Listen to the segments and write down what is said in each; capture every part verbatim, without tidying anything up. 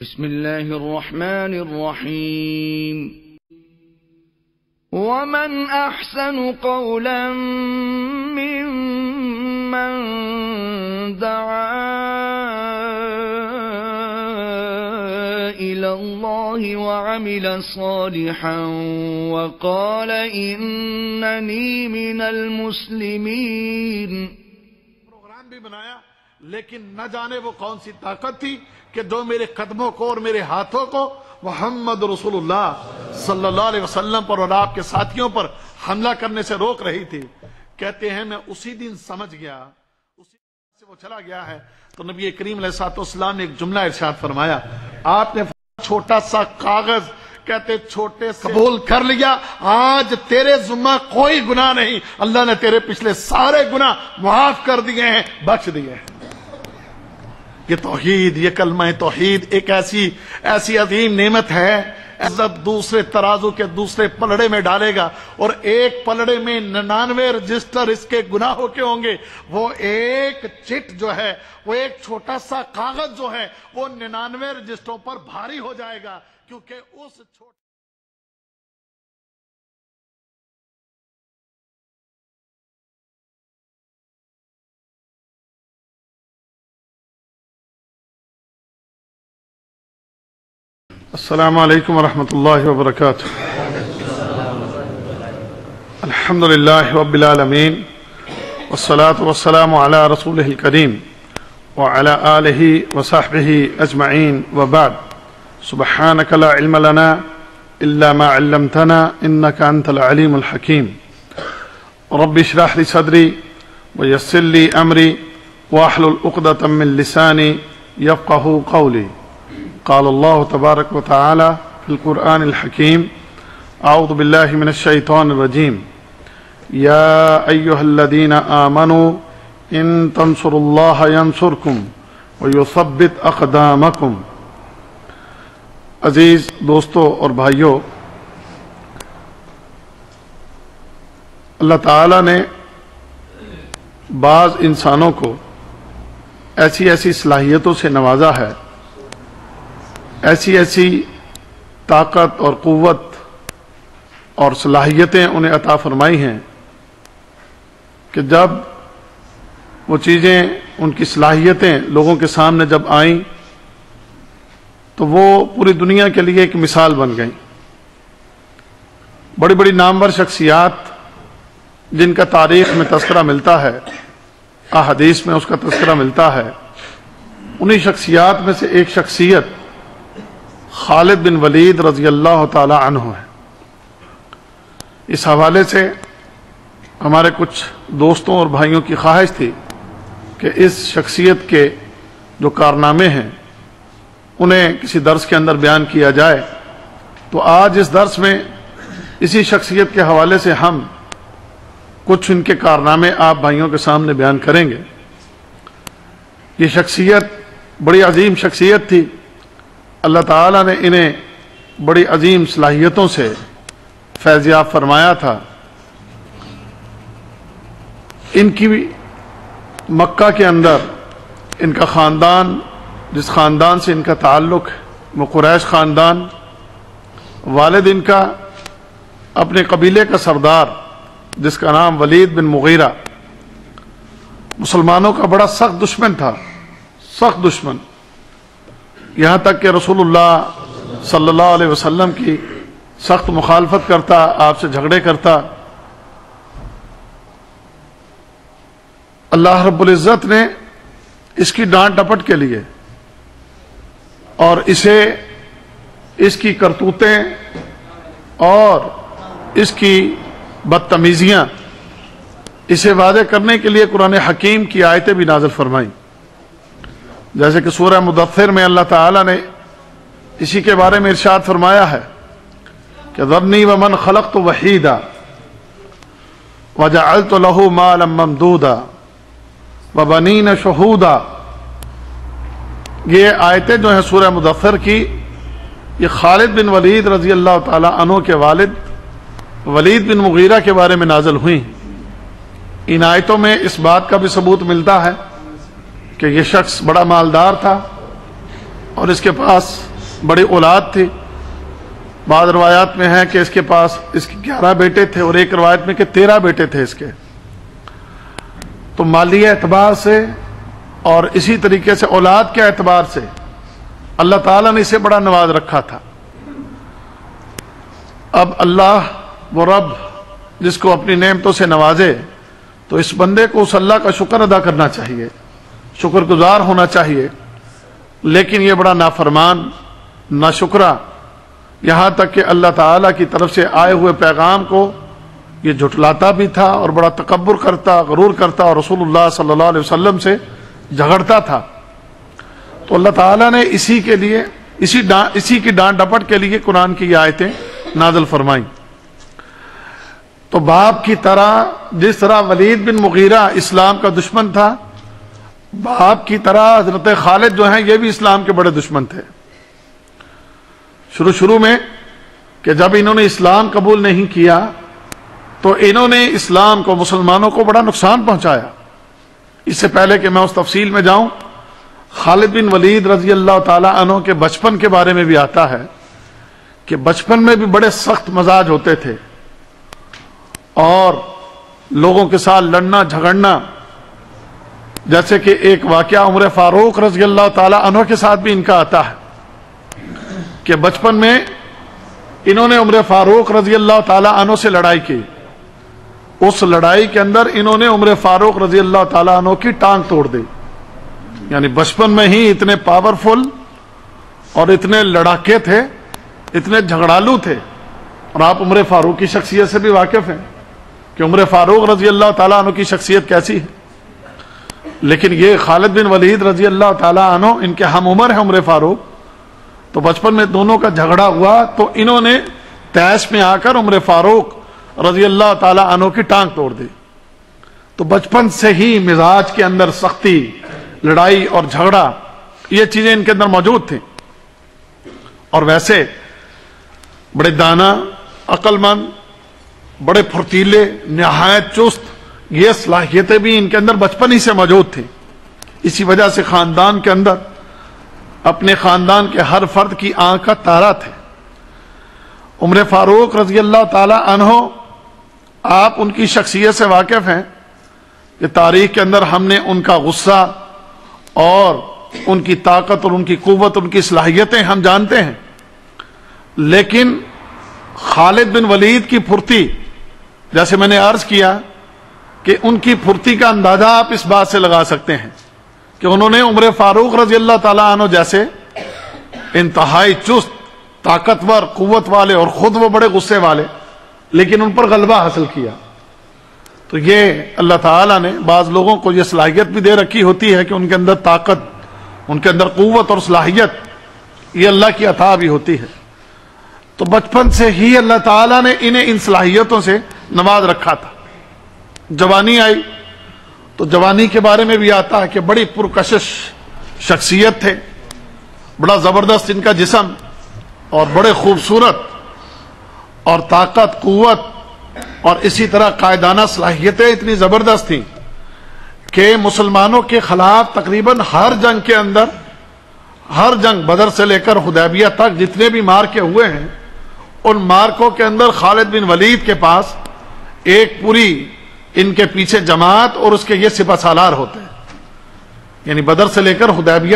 بسم الله الرحمن الرحيم ومن أحسن قولا ممن دعا إلى الله وعمل صالحا وقال إنني من المسلمين. پروگرام بھی بنایا لیکن نہ جانے وہ کون سی طاقت تھی کہ جو میرے قدموں کو اور میرے ہاتھوں کو محمد رسول اللہ صلی اللہ علیہ وسلم پر اور آپ کے ساتھیوں پر حملہ کرنے سے روک رہی تھی. کہتے ہیں میں اسی دن سمجھ گیا، اسی دن سے وہ چلا گیا ہے. تو نبی کریم علیہ الصلوۃ والسلام نے ایک جملہ ارشاد فرمایا. آپ نے چھوٹا سا کاغذ کہتے چھوٹے سے قبول کر لیا، آج تیرے ذمہ کوئی گناہ نہیں، اللہ نے تیرے پچھلے سارے گناہ معاف کر دیے ہیں، بخش دیے ہیں. یہ توحید، یہ کلمہ توحید ایک ایسی ایسی عظیم نعمت ہے. عزت دوسرے ترازو کے دوسرے پلڑے میں ڈالے گا، اور ایک پلڑے میں ننانوے رجسٹر اس کے گناہوں کے ہوں گے. وہ ایک چٹ جو ہے، وہ ایک چھوٹا سا کاغذ جو ہے، وہ ننانوے رجسٹروں پر بھاری ہو جائے گا، کیونکہ اس چھوٹے السلام علیکم ورحمۃ اللہ وبرکاتہ. الحمد للہ رب العالمین والصلاة والسلام علی رسولہ الکریم وعلی آلہ وصحبہ اجمعین وبعد. سبحانک لا علم لنا الا ما علمتنا انک انت العلیم الحکیم. رب اشرح لی صدری ویسر لی امری واحلل عقدۃ من لسانی یفقہوا قولی. قال الله تبارك وتعالى في القرآن الحكيم أعوذ بالله من الشيطان الرجيم يا أيها الذين آمنوا إن تنصروا الله ينصركم ويثبت أقدامكم. عزیز دوستو اور بھائیو، اللہ تعالیٰ نے بعض انسانوں کو ایسی ایسی صلاحیتوں سے نوازا ہے، ایسی ایسی طاقت اور قوت اور صلاحیتیں انہیں عطا فرمائی ہیں کہ جب وہ چیزیں، ان کی صلاحیتیں لوگوں کے سامنے جب آئیں تو وہ پوری دنیا کے لیے ایک مثال بن گئیں. بڑی بڑی نامور شخصیات جن کا تاریخ میں تذکرہ ملتا ہے، احادیث میں اس کا تذکرہ ملتا ہے، انہی شخصیات میں سے ایک شخصیت خالد بن ولید رضی اللہ تعالی عنہ ہے. اس حوالے سے ہمارے کچھ دوستوں اور بھائیوں کی خواہش تھی کہ اس شخصیت کے جو کارنامے ہیں انہیں کسی درس کے اندر بیان کیا جائے. تو آج اس درس میں اسی شخصیت کے حوالے سے ہم کچھ ان کے کارنامے آپ بھائیوں کے سامنے بیان کریں گے. یہ شخصیت بڑی عظیم شخصیت تھی. اللہ تعالیٰ نے انہیں بڑی عظیم صلاحیتوں سے فیضیاب فرمایا تھا. ان کی مکہ کے اندر ان کا خاندان، جس خاندان سے ان کا تعلق ہے وہ قریش خاندان. والد ان کا اپنے قبیلے کا سردار جس کا نام ولید بن مغیرہ، مسلمانوں کا بڑا سخت دشمن تھا، سخت دشمن، یہاں تک کہ رسول اللہ صلی اللہ علیہ وسلم کی سخت مخالفت کرتا، آپ سے جھگڑے کرتا. اللہ رب العزت نے اس کی ڈانٹ ڈپٹ کے لیے اور اسے، اس کی کرتوتیں اور اس کی بدتمیزیاں اسے واضح کرنے کے لیے قرآن حکیم کی آیتیں بھی نازل فرمائیں. جیسے کہ سورہ مدثر میں اللہ تعالیٰ نے اسی کے بارے میں ارشاد فرمایا ہے کہ ذرنی ومن خلقت وحیدا وجعلت له مالا ممدودا وبنین شہودا. یہ آیتیں جو ہیں سورہ مدثر کی، یہ خالد بن ولید رضی اللہ تعالی عنہ کے والد ولید بن مغیرہ کے بارے میں نازل ہوئی. ان آیتوں میں اس بات کا بھی ثبوت ملتا ہے کہ یہ شخص بڑا مالدار تھا اور اس کے پاس بڑی اولاد تھی. بعض روایات میں ہے کہ اس کے پاس اس کے گیارہ بیٹے تھے اور ایک روایت میں کہ تیرہ بیٹے تھے اس کے. تو مالی اعتبار سے اور اسی طریقے سے اولاد کے اعتبار سے اللہ تعالیٰ نے اسے بڑا نواز رکھا تھا. اب اللہ وہ رب جس کو اپنی نعمتوں سے نوازے تو اس بندے کو اس اللہ کا شکر ادا کرنا چاہیے, شکر گزار ہونا چاہیے. لیکن یہ بڑا نافرمان, ناشکرا, یہاں تک کہ اللہ تعالیٰ کی طرف سے آئے ہوئے پیغام کو یہ جھٹلاتا بھی تھا اور بڑا تکبر کرتا, غرور کرتا اور رسول اللہ صلی اللہ علیہ وسلم سے جھگڑتا تھا. تو اللہ تعالیٰ نے اسی کے لیے اسی اسی کی ڈانٹ ڈپٹ کے لیے قرآن کی یہ آیتیں نازل فرمائیں. تو باپ کی طرح جس طرح ولید بن مغیرہ اسلام کا دشمن تھا, باپ کی طرح حضرت خالد جو ہیں یہ بھی اسلام کے بڑے دشمن تھے. شروع شروع میں کہ جب انہوں نے اسلام قبول نہیں کیا تو انہوں نے اسلام کو, مسلمانوں کو بڑا نقصان پہنچایا. اس سے پہلے کہ میں اس تفصیل میں جاؤں, خالد بن ولید رضی اللہ تعالی عنہ کے بچپن کے بارے میں بھی آتا ہے کہ بچپن میں بھی بڑے سخت مزاج ہوتے تھے اور لوگوں کے ساتھ لڑنا جھگڑنا. جیسے کہ ایک واقعہ عمر فاروق رضی اللہ تعالی عنہ کے ساتھ بھی ان کا آتا ہے کہ بچپن میں انہوں نے عمر فاروق رضی اللہ تعالی عنہ سے لڑائی کی. اس لڑائی کے اندر انہوں نے عمر فاروق رضی اللہ تعالی عنہ کی ٹانگ توڑ دی. یعنی بچپن میں ہی اتنے پاورفل اور اتنے لڑاکے تھے, اتنے جھگڑالو تھے. اور آپ عمر فاروق کی شخصیت سے بھی واقف ہیں کہ عمر فاروق رضی اللہ تعالیٰ عنہ کی شخصیت کیسی ہے. لیکن یہ خالد بن ولید رضی اللہ تعالیٰ عنہ ان کے ہم عمر ہیں عمر فاروق. تو بچپن میں دونوں کا جھگڑا ہوا تو انہوں نے تیش میں آ کر عمر فاروق رضی اللہ تعالیٰ عنہ کی ٹانگ توڑ دی. تو بچپن سے ہی مزاج کے اندر سختی, لڑائی اور جھگڑا, یہ چیزیں ان کے اندر موجود تھیں. اور ویسے بڑے دانا, عقل مند, بڑے پھرتیلے, نہایت چست, یہ صلاحیتیں بھی ان کے اندر بچپن ہی سے موجود تھیں. اسی وجہ سے خاندان کے اندر اپنے خاندان کے ہر فرد کی آنکھ کا تارا تھے. عمر فاروق رضی اللہ تعالی عنہ, آپ ان کی شخصیت سے واقف ہیں کہ تاریخ کے اندر ہم نے ان کا غصہ اور ان کی طاقت اور ان کی قوت, ان کی صلاحیتیں ہم جانتے ہیں. لیکن خالد بن ولید کی پھرتی, جیسے میں نے عرض کیا کہ ان کی پھرتی کا اندازہ آپ اس بات سے لگا سکتے ہیں کہ انہوں نے عمر فاروق رضی اللہ تعالیٰ عنہ جیسے انتہائی چست, طاقتور, قوت والے اور خود وہ بڑے غصے والے, لیکن ان پر غلبہ حاصل کیا. تو یہ اللہ تعالیٰ نے بعض لوگوں کو یہ صلاحیت بھی دے رکھی ہوتی ہے کہ ان کے اندر طاقت, ان کے اندر قوت اور صلاحیت, یہ اللہ کی عطا بھی ہوتی ہے. تو بچپن سے ہی اللہ تعالیٰ نے انہیں ان صلاحیتوں سے نواز رکھا تھا. جوانی آئی تو جوانی کے بارے میں بھی آتا ہے کہ بڑی پرکشش شخصیت تھے, بڑا زبردست ان کا جسم اور بڑے خوبصورت اور طاقت, قوت اور اسی طرح قائدانہ صلاحیتیں اتنی زبردست تھیں کہ مسلمانوں کے خلاف تقریباً ہر جنگ کے اندر, ہر جنگ بدر سے لے کر حدیبیہ تک جتنے بھی مارکے ہوئے ہیں, ان مارکوں کے اندر خالد بن ولید کے پاس ایک پوری ان کے پیچھے جماعت اور اس کے یہ سپہ سالار ہوتے ہیں. یعنی بدر سے لے کر حدیبیہ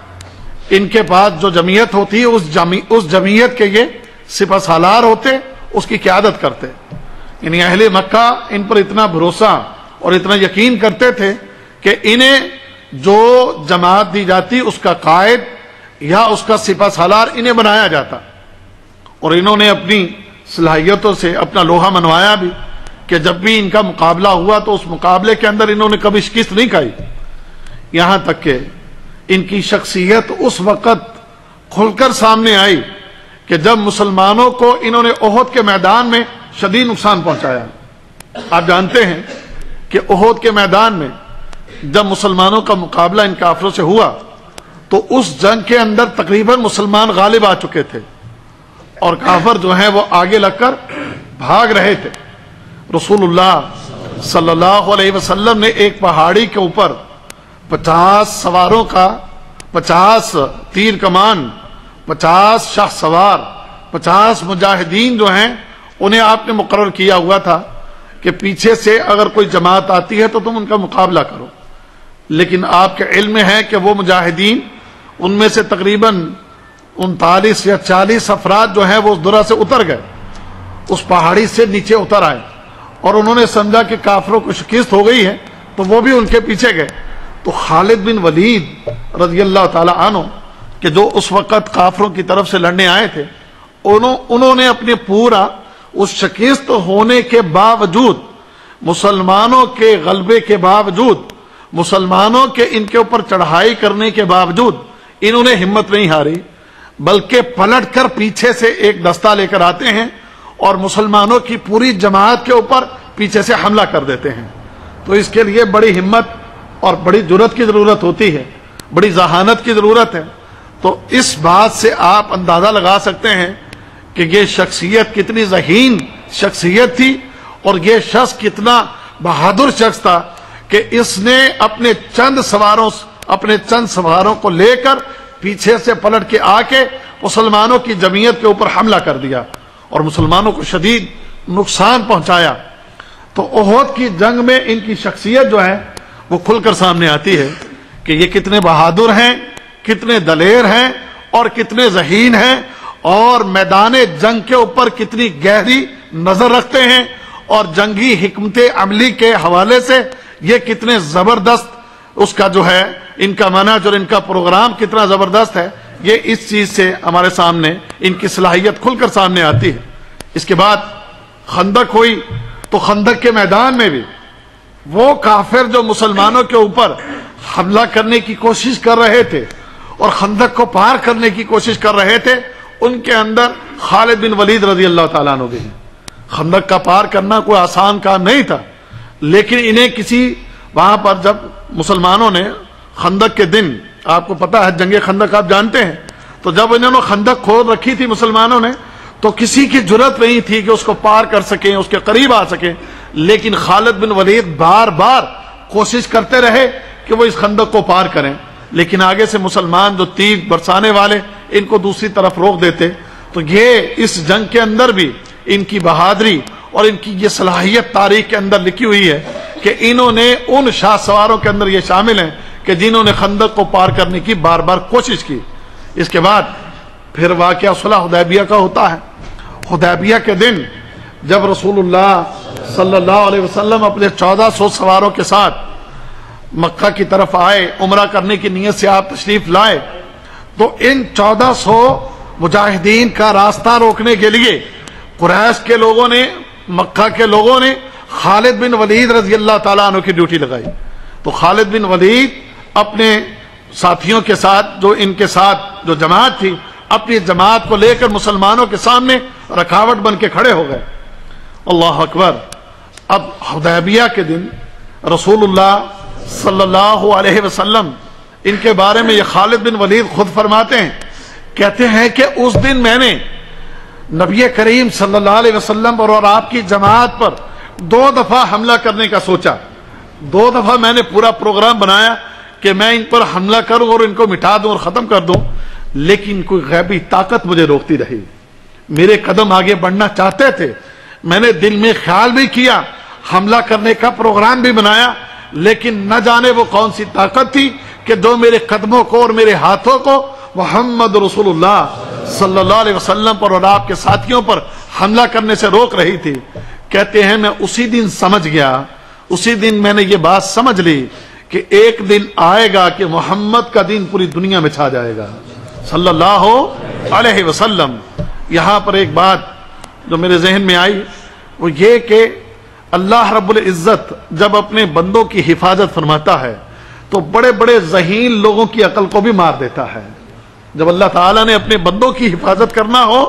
تک ان کے پاس جو جمعیت ہوتی ہے اس جمی اس جمعیت کے یہ سپہ سالار ہوتے, اس کی قیادت کرتے. یعنی اہل مکہ ان پر اتنا بھروسہ اور اتنا یقین کرتے تھے کہ انہیں جو جماعت دی جاتی اس کا قائد یا اس کا سپہ سالار انہیں بنایا جاتا. اور انہوں نے اپنی صلاحیتوں سے اپنا لوہا منوایا بھی کہ جب بھی ان کا مقابلہ ہوا تو اس مقابلے کے اندر انہوں نے کبھی شکست نہیں کھائی. یہاں تک کہ ان کی شخصیت اس وقت کھل کر سامنے آئی کہ جب مسلمانوں کو انہوں نے احد کے میدان میں شدید نقصان پہنچایا. آپ جانتے ہیں کہ احد کے میدان میں جب مسلمانوں کا مقابلہ ان کافروں سے ہوا تو اس جنگ کے اندر تقریباً مسلمان غالب آ چکے تھے اور کافر جو ہیں وہ آگے لگ کر بھاگ رہے تھے. رسول اللہ صلی اللہ علیہ وسلم نے ایک پہاڑی کے اوپر پچاس سواروں کا, پچاس تیر کمان پچاس شاہ سوار، پچاس مجاہدین جو ہیں انہیں آپ نے مقرر کیا ہوا تھا کہ پیچھے سے اگر کوئی جماعت آتی ہے تو تم ان کا مقابلہ کرو، لیکن آپ کے علم میں ہے کہ وہ مجاہدین ان میں سے تقریباً انتالیس یا چالیس افراد جو ہیں وہ اس درہ سے اتر گئے، اس پہاڑی سے نیچے اتر آئے، اور انہوں نے سمجھا کہ کافروں کو شکست ہو گئی ہے تو وہ بھی ان کے پیچھے گئے۔ تو خالد بن ولید رضی اللہ تعالی عنہ کہ جو اس وقت کافروں کی طرف سے لڑنے آئے تھے، انہوں انہوں نے اپنے پورا اس شکست ہونے کے باوجود، مسلمانوں کے غلبے کے باوجود، مسلمانوں کے ان کے اوپر چڑھائی کرنے کے باوجود انہوں نے ہمت نہیں ہاری، بلکہ پلٹ کر پیچھے سے ایک دستہ لے کر آتے ہیں اور مسلمانوں کی پوری جماعت کے اوپر پیچھے سے حملہ کر دیتے ہیں۔ تو اس کے لیے بڑی ہمت اور بڑی جرأت کی ضرورت ہوتی ہے، بڑی ذہانت کی ضرورت ہے۔ تو اس بات سے آپ اندازہ لگا سکتے ہیں کہ یہ شخصیت کتنی ذہین شخصیت تھی، اور یہ شخص کتنا بہادر شخص تھا کہ اس نے اپنے چند سواروں اپنے چند سواروں کو لے کر پیچھے سے پلٹ کے آ کے مسلمانوں کی جمعیت کے اوپر حملہ کر دیا اور مسلمانوں کو شدید نقصان پہنچایا۔ تو احد کی جنگ میں ان کی شخصیت جو ہے وہ کھل کر سامنے آتی ہے کہ یہ کتنے بہادر ہیں، کتنے دلیر ہیں اور کتنے ذہین ہیں، اور میدان جنگ کے اوپر کتنی گہری نظر رکھتے ہیں، اور جنگی حکمت عملی کے حوالے سے یہ کتنے زبردست اس کا جو ہے ان کا منہج اور ان کا پروگرام کتنا زبردست ہے، یہ اس چیز سے ہمارے سامنے ان کی صلاحیت کھل کر سامنے آتی ہے۔ اس کے بعد خندق ہوئی، تو خندق کے میدان میں بھی وہ کافر جو مسلمانوں کے اوپر حملہ کرنے کی کوشش کر رہے تھے اور خندق کو پار کرنے کی کوشش کر رہے تھے، ان کے اندر خالد بن ولید رضی اللہ تعالیٰ عنہ بھی ہیں۔ خندق کا پار کرنا کوئی آسان کام نہیں تھا، لیکن انہیں کسی وہاں پر جب مسلمانوں نے خندق کے دن، آپ کو پتا ہے جنگ خندق آپ جانتے ہیں، تو جب انہوں نے خندق کھود رکھی تھی مسلمانوں نے، تو کسی کی جرأت نہیں تھی کہ اس کو پار کر سکیں، اس کے قریب آ سکیں، لیکن خالد بن ولید بار بار کوشش کرتے رہے کہ وہ اس خندق کو پار کریں، لیکن آگے سے مسلمان جو تیر برسانے والے ان کو دوسری طرف روک دیتے۔ تو یہ اس جنگ کے اندر بھی ان کی بہادری اور ان کی یہ صلاحیت تاریخ کے اندر لکھی ہوئی ہے کہ انہوں نے ان شاہ سواروں کے اندر یہ شامل ہیں کہ جنہوں نے خندق کو پار کرنے کی بار بار کوشش کی۔ اس کے بعد پھر واقعہ صلح حدیبیہ کا ہوتا ہے۔ حدیبیہ کے دن جب رسول اللہ صلی اللہ علیہ وسلم اپنے چودہ سو سواروں کے ساتھ مکہ کی طرف آئے، عمرہ کرنے کی نیت سے آپ تشریف لائے، تو ان چودہ سو مجاہدین کا راستہ روکنے کے لیے قریش کے لوگوں نے، مکہ کے لوگوں نے خالد بن ولید رضی اللہ تعالیٰ عنہ کی ڈیوٹی لگائی۔ تو خالد بن ولید اپنے ساتھیوں کے ساتھ، جو ان کے ساتھ جو جماعت تھی، اپنی جماعت کو لے کر مسلمانوں کے سامنے رکاوٹ بن کے کھڑے ہو گئے۔ اللہ اکبر۔ اب حدیبیہ کے دن رسول اللہ صلی اللہ علیہ وسلم ان کے بارے میں یہ خالد بن ولید خود فرماتے ہیں، کہتے ہیں کہ اس دن میں نے نبی کریم صلی اللہ علیہ وسلم اور آپ کی جماعت پر دو دفعہ حملہ کرنے کا سوچا۔ دو دفعہ میں نے پورا پروگرام بنایا کہ میں ان پر حملہ کروں اور ان کو مٹا دوں اور ختم کر دوں، لیکن کوئی غیبی طاقت مجھے روکتی رہی۔ میرے قدم آگے بڑھنا چاہتے تھے، میں نے دل میں خیال بھی کیا، حملہ کرنے کا پروگرام بھی بنایا، لیکن نہ جانے وہ کون سی طاقت تھی کہ جو میرے قدموں کو اور میرے ہاتھوں کو محمد رسول اللہ صلی اللہ علیہ وسلم پر اور آپ کے ساتھیوں پر حملہ کرنے سے روک رہی تھی۔ کہتے ہیں میں اسی دن سمجھ گیا، اسی دن میں نے یہ بات سمجھ لی کہ ایک دن آئے گا کہ محمد کا دین پوری دنیا میں چھا جائے گا صلی اللہ علیہ وسلم۔ یہاں پر ایک بات جو میرے ذہن میں آئی وہ یہ کہ اللہ رب العزت جب اپنے بندوں کی حفاظت فرماتا ہے تو بڑے بڑے ذہین لوگوں کی عقل کو بھی مار دیتا ہے۔ جب اللہ تعالیٰ نے اپنے بندوں کی حفاظت کرنا ہو،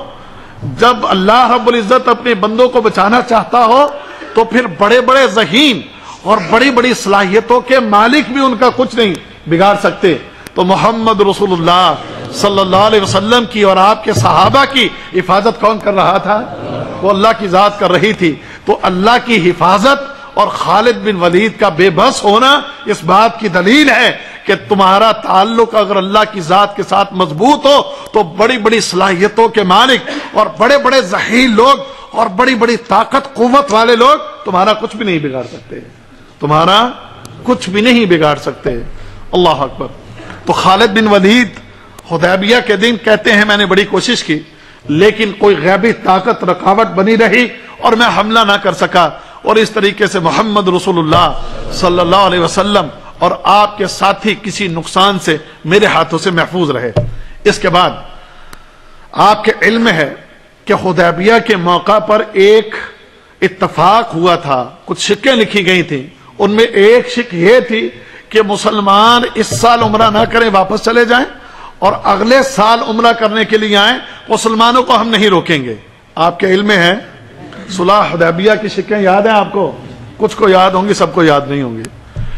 جب اللہ رب العزت اپنے بندوں کو بچانا چاہتا ہو، تو پھر بڑے بڑے ذہین اور بڑی بڑی صلاحیتوں کے مالک بھی ان کا کچھ نہیں بگاڑ سکتے۔ تو محمد رسول اللہ صلی اللہ علیہ وسلم کی اور آپ کے صحابہ کی حفاظت کون کر رہا تھا؟ وہ اللہ کی ذات کر رہی تھی۔ تو اللہ کی حفاظت اور خالد بن ولید کا بے بس ہونا اس بات کی دلیل ہے کہ تمہارا تعلق اگر اللہ کی ذات کے ساتھ مضبوط ہو تو بڑی بڑی صلاحیتوں کے مالک اور بڑے بڑے ذہین لوگ اور بڑی بڑی طاقت قوت والے لوگ تمہارا کچھ بھی نہیں بگاڑ سکتے، تمہارا کچھ بھی نہیں بگاڑ سکتے۔ اللہ اکبر۔ تو خالد بن ولید حدیبیہ کے دن کہتے ہیں میں نے بڑی کوشش کی لیکن کوئی غیبی طاقت رکاوٹ بنی رہی اور میں حملہ نہ کر سکا، اور اس طریقے سے محمد رسول اللہ صلی اللہ علیہ وسلم اور آپ کے ساتھی کسی نقصان سے میرے ہاتھوں سے محفوظ رہے۔ اس کے بعد آپ کے علم ہے کہ حدیبیہ کے موقع پر ایک اتفاق ہوا تھا، کچھ شکیں لکھی گئی تھیں، ان میں ایک شک یہ تھی کہ مسلمان اس سال عمرہ نہ کریں واپس چلے جائیں اور اگلے سال عمرہ کرنے کے لیے آئیں، مسلمانوں کو ہم نہیں روکیں گے۔ آپ کے علم ہے صلح حدیبیہ کی شکیں یاد ہیں آپ کو؟ کچھ کو یاد ہوں گی، سب کو یاد نہیں ہوں گی۔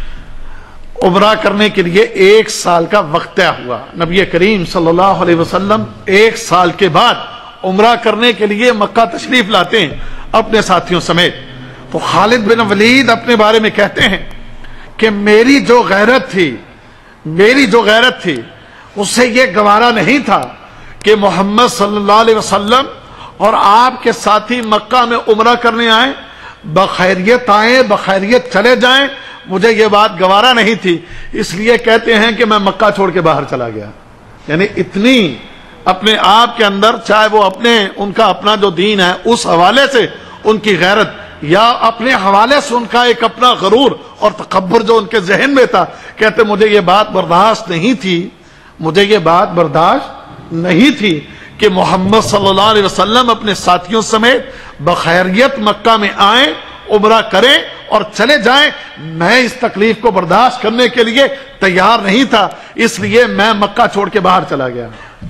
عمرہ کرنے کے لیے ایک سال کا وقت طے ہوا، نبی کریم صلی اللہ علیہ وسلم ایک سال کے بعد عمرہ کرنے کے لیے مکہ تشریف لاتے ہیں اپنے ساتھیوں سمیت۔ تو خالد بن ولید اپنے بارے میں کہتے ہیں کہ میری جو غیرت تھی میری جو غیرت تھی اسے یہ گوارا نہیں تھا کہ محمد صلی اللہ علیہ وسلم اور آپ کے ساتھی مکہ میں عمرہ کرنے آئیں، بخیریت آئیں بخیریت چلے جائیں، مجھے یہ بات گوارا نہیں تھی، اس لیے کہتے ہیں کہ میں مکہ چھوڑ کے باہر چلا گیا۔ یعنی اتنی اپنے آپ کے اندر، چاہے وہ اپنے ان کا اپنا جو دین ہے اس حوالے سے ان کی غیرت، یا اپنے حوالے سے ان کا ایک اپنا غرور اور تکبر جو ان کے ذہن میں تھا، کہتے مجھے یہ بات برداشت نہیں تھی مجھے یہ بات برداشت نہیں تھی کہ محمد صلی اللہ علیہ وسلم اپنے ساتھیوں سمیت بخیریت مکہ میں آئیں، عمرہ کریں اور چلے جائیں، میں اس تکلیف کو برداشت کرنے کے لیے تیار نہیں تھا، اس لیے میں مکہ چھوڑ کے باہر چلا گیا۔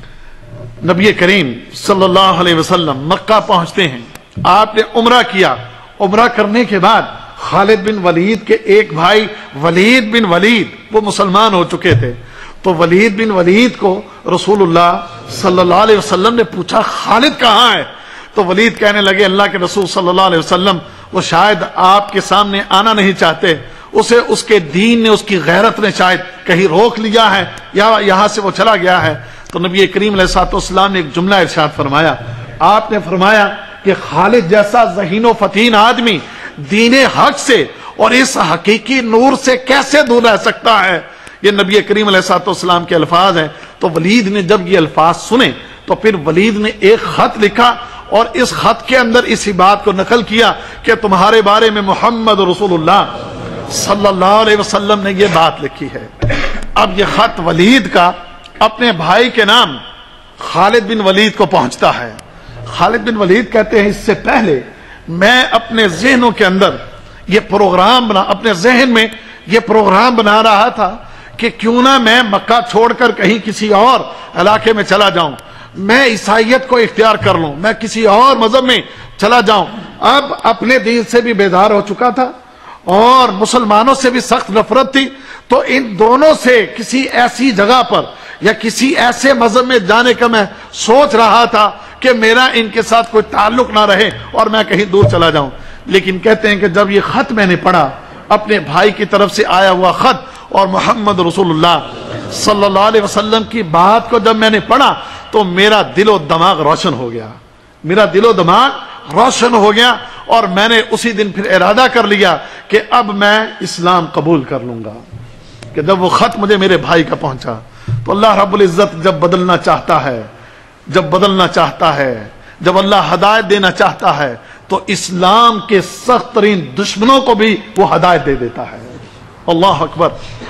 نبی کریم صلی اللہ علیہ وسلم مکہ پہنچتے ہیں، آپ نے عمرہ کیا، عمرہ کرنے کے بعد خالد بن ولید کے ایک بھائی ولید بن ولید وہ مسلمان ہو چکے تھے، تو ولید بن ولید کو رسول اللہ صلی اللہ علیہ وسلم نے پوچھا خالد کہاں ہے؟ تو ولید کہنے لگے اللہ کے رسول صلی اللہ علیہ وسلم وہ شاید آپ کے سامنے آنا نہیں چاہتے، اسے اس کے دین نے، اس کی غیرت نے شاید کہیں روک لیا ہے یا یہاں سے وہ چلا گیا ہے۔ تو نبی کریم علیہ الصلوۃ والسلام نے ایک جملہ ارشاد فرمایا، آپ نے فرمایا کہ خالد جیسا ذہین و فتین آدمی دین حق سے اور اس حقیقی نور سے کیسے دور رہ سکتا ہے؟ یہ نبی کریم علیہ الصلوۃ والسلام کے الفاظ ہیں۔ تو ولید نے جب یہ الفاظ سنے تو پھر ولید نے ایک خط لکھا اور اس خط کے اندر اسی بات کو نقل کیا کہ تمہارے بارے میں محمد رسول اللہ صلی اللہ علیہ وسلم نے یہ بات لکھی ہے۔ اب یہ خط ولید کا اپنے بھائی کے نام خالد بن ولید کو پہنچتا ہے۔ خالد بن ولید کہتے ہیں اس سے پہلے میں اپنے ذہنوں کے اندر یہ پروگرام بنا اپنے ذہن میں یہ پروگرام بنا رہا تھا کہ کیوں نہ میں مکہ چھوڑ کر کہیں کسی اور علاقے میں چلا جاؤں، میں عیسائیت کو اختیار کر لوں، میں کسی اور مذہب میں چلا جاؤں۔ اب اپنے دین سے بھی بیدار ہو چکا تھا اور مسلمانوں سے بھی سخت نفرت تھی، تو ان دونوں سے کسی ایسی جگہ پر یا کسی ایسے مذہب میں جانے کا میں سوچ رہا تھا کہ میرا ان کے ساتھ کوئی تعلق نہ رہے اور میں کہیں دور چلا جاؤں۔ لیکن کہتے ہیں کہ جب یہ خط میں نے پڑھا، اپنے بھائی کی طرف سے آیا ہوا خط اور محمد رسول اللہ صلی اللہ علیہ وسلم کی بات کو جب میں نے پڑھا تو میرا دل و دماغ روشن ہو گیا میرا دل و دماغ روشن ہو گیا اور میں نے اسی دن پھر ارادہ کر لیا کہ اب میں اسلام قبول کر لوں گا۔ کہ جب وہ خط مجھے میرے بھائی کا پہنچا تو اللہ رب العزت جب بدلنا چاہتا ہے جب بدلنا چاہتا ہے جب اللہ ہدایت دینا چاہتا ہے تو اسلام کے سخت ترین دشمنوں کو بھی وہ ہدایت دے دیتا ہے۔ اللہ اکبر۔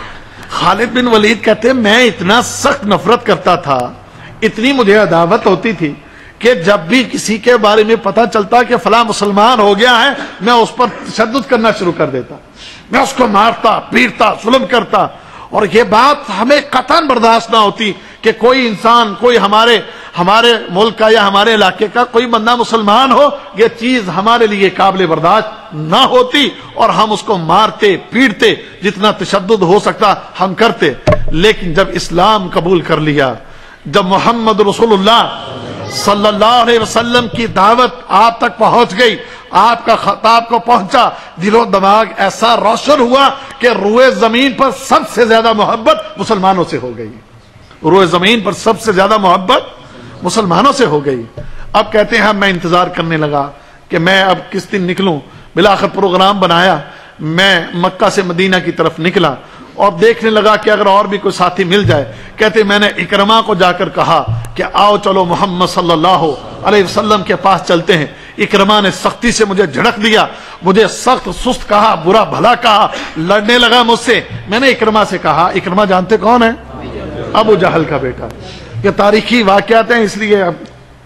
خالد بن ولید کہتے ہیں میں اتنا سخت نفرت کرتا تھا، اتنی مجھے عداوت ہوتی تھی کہ جب بھی کسی کے بارے میں پتہ چلتا کہ فلاں مسلمان ہو گیا ہے میں اس پر تشدد کرنا شروع کر دیتا، میں اس کو مارتا پیٹتا ظلم کرتا، اور یہ بات ہمیں قطعاً برداشت نہ ہوتی کہ کوئی انسان کوئی ہمارے ہمارے ملک کا یا ہمارے علاقے کا کوئی بندہ مسلمان ہو، یہ چیز ہمارے لیے قابل برداشت نہ ہوتی اور ہم اس کو مارتے پیٹتے، جتنا تشدد ہو سکتا ہم کرتے۔ لیکن جب اسلام قبول کر لیا، جب محمد رسول اللہ صلی اللہ علیہ وسلم کی دعوت آپ تک پہنچ گئی آپ کا خطاب کو پہنچا، دل و دماغ ایسا روشن ہوا کہ روئے زمین پر سب سے زیادہ محبت مسلمانوں سے ہو گئی، روئے زمین پر سب سے زیادہ محبت مسلمانوں سے ہو گئی۔ اب کہتے ہیں میں انتظار کرنے لگا کہ میں اب کس دن نکلوں، بالآخر پروگرام بنایا، میں مکہ سے مدینہ کی طرف نکلا اور دیکھنے لگا کہ اگر اور بھی کوئی ساتھی مل جائے۔ کہتے میں نے اکرما کو جا کر کہا کہ آؤ چلو محمد صلی اللہ علیہ وسلم کے پاس چلتے ہیں۔ اکرما نے سختی سے مجھے جھڑک دیا، مجھے سخت سست کہا، برا بھلا کہا، لڑنے لگا مجھ سے۔ میں نے اکرما سے کہا، اکرما جانتے کون ہے؟ ابو جہل کا بیٹا۔ یہ تاریخی واقعات ہیں، اس لیے اب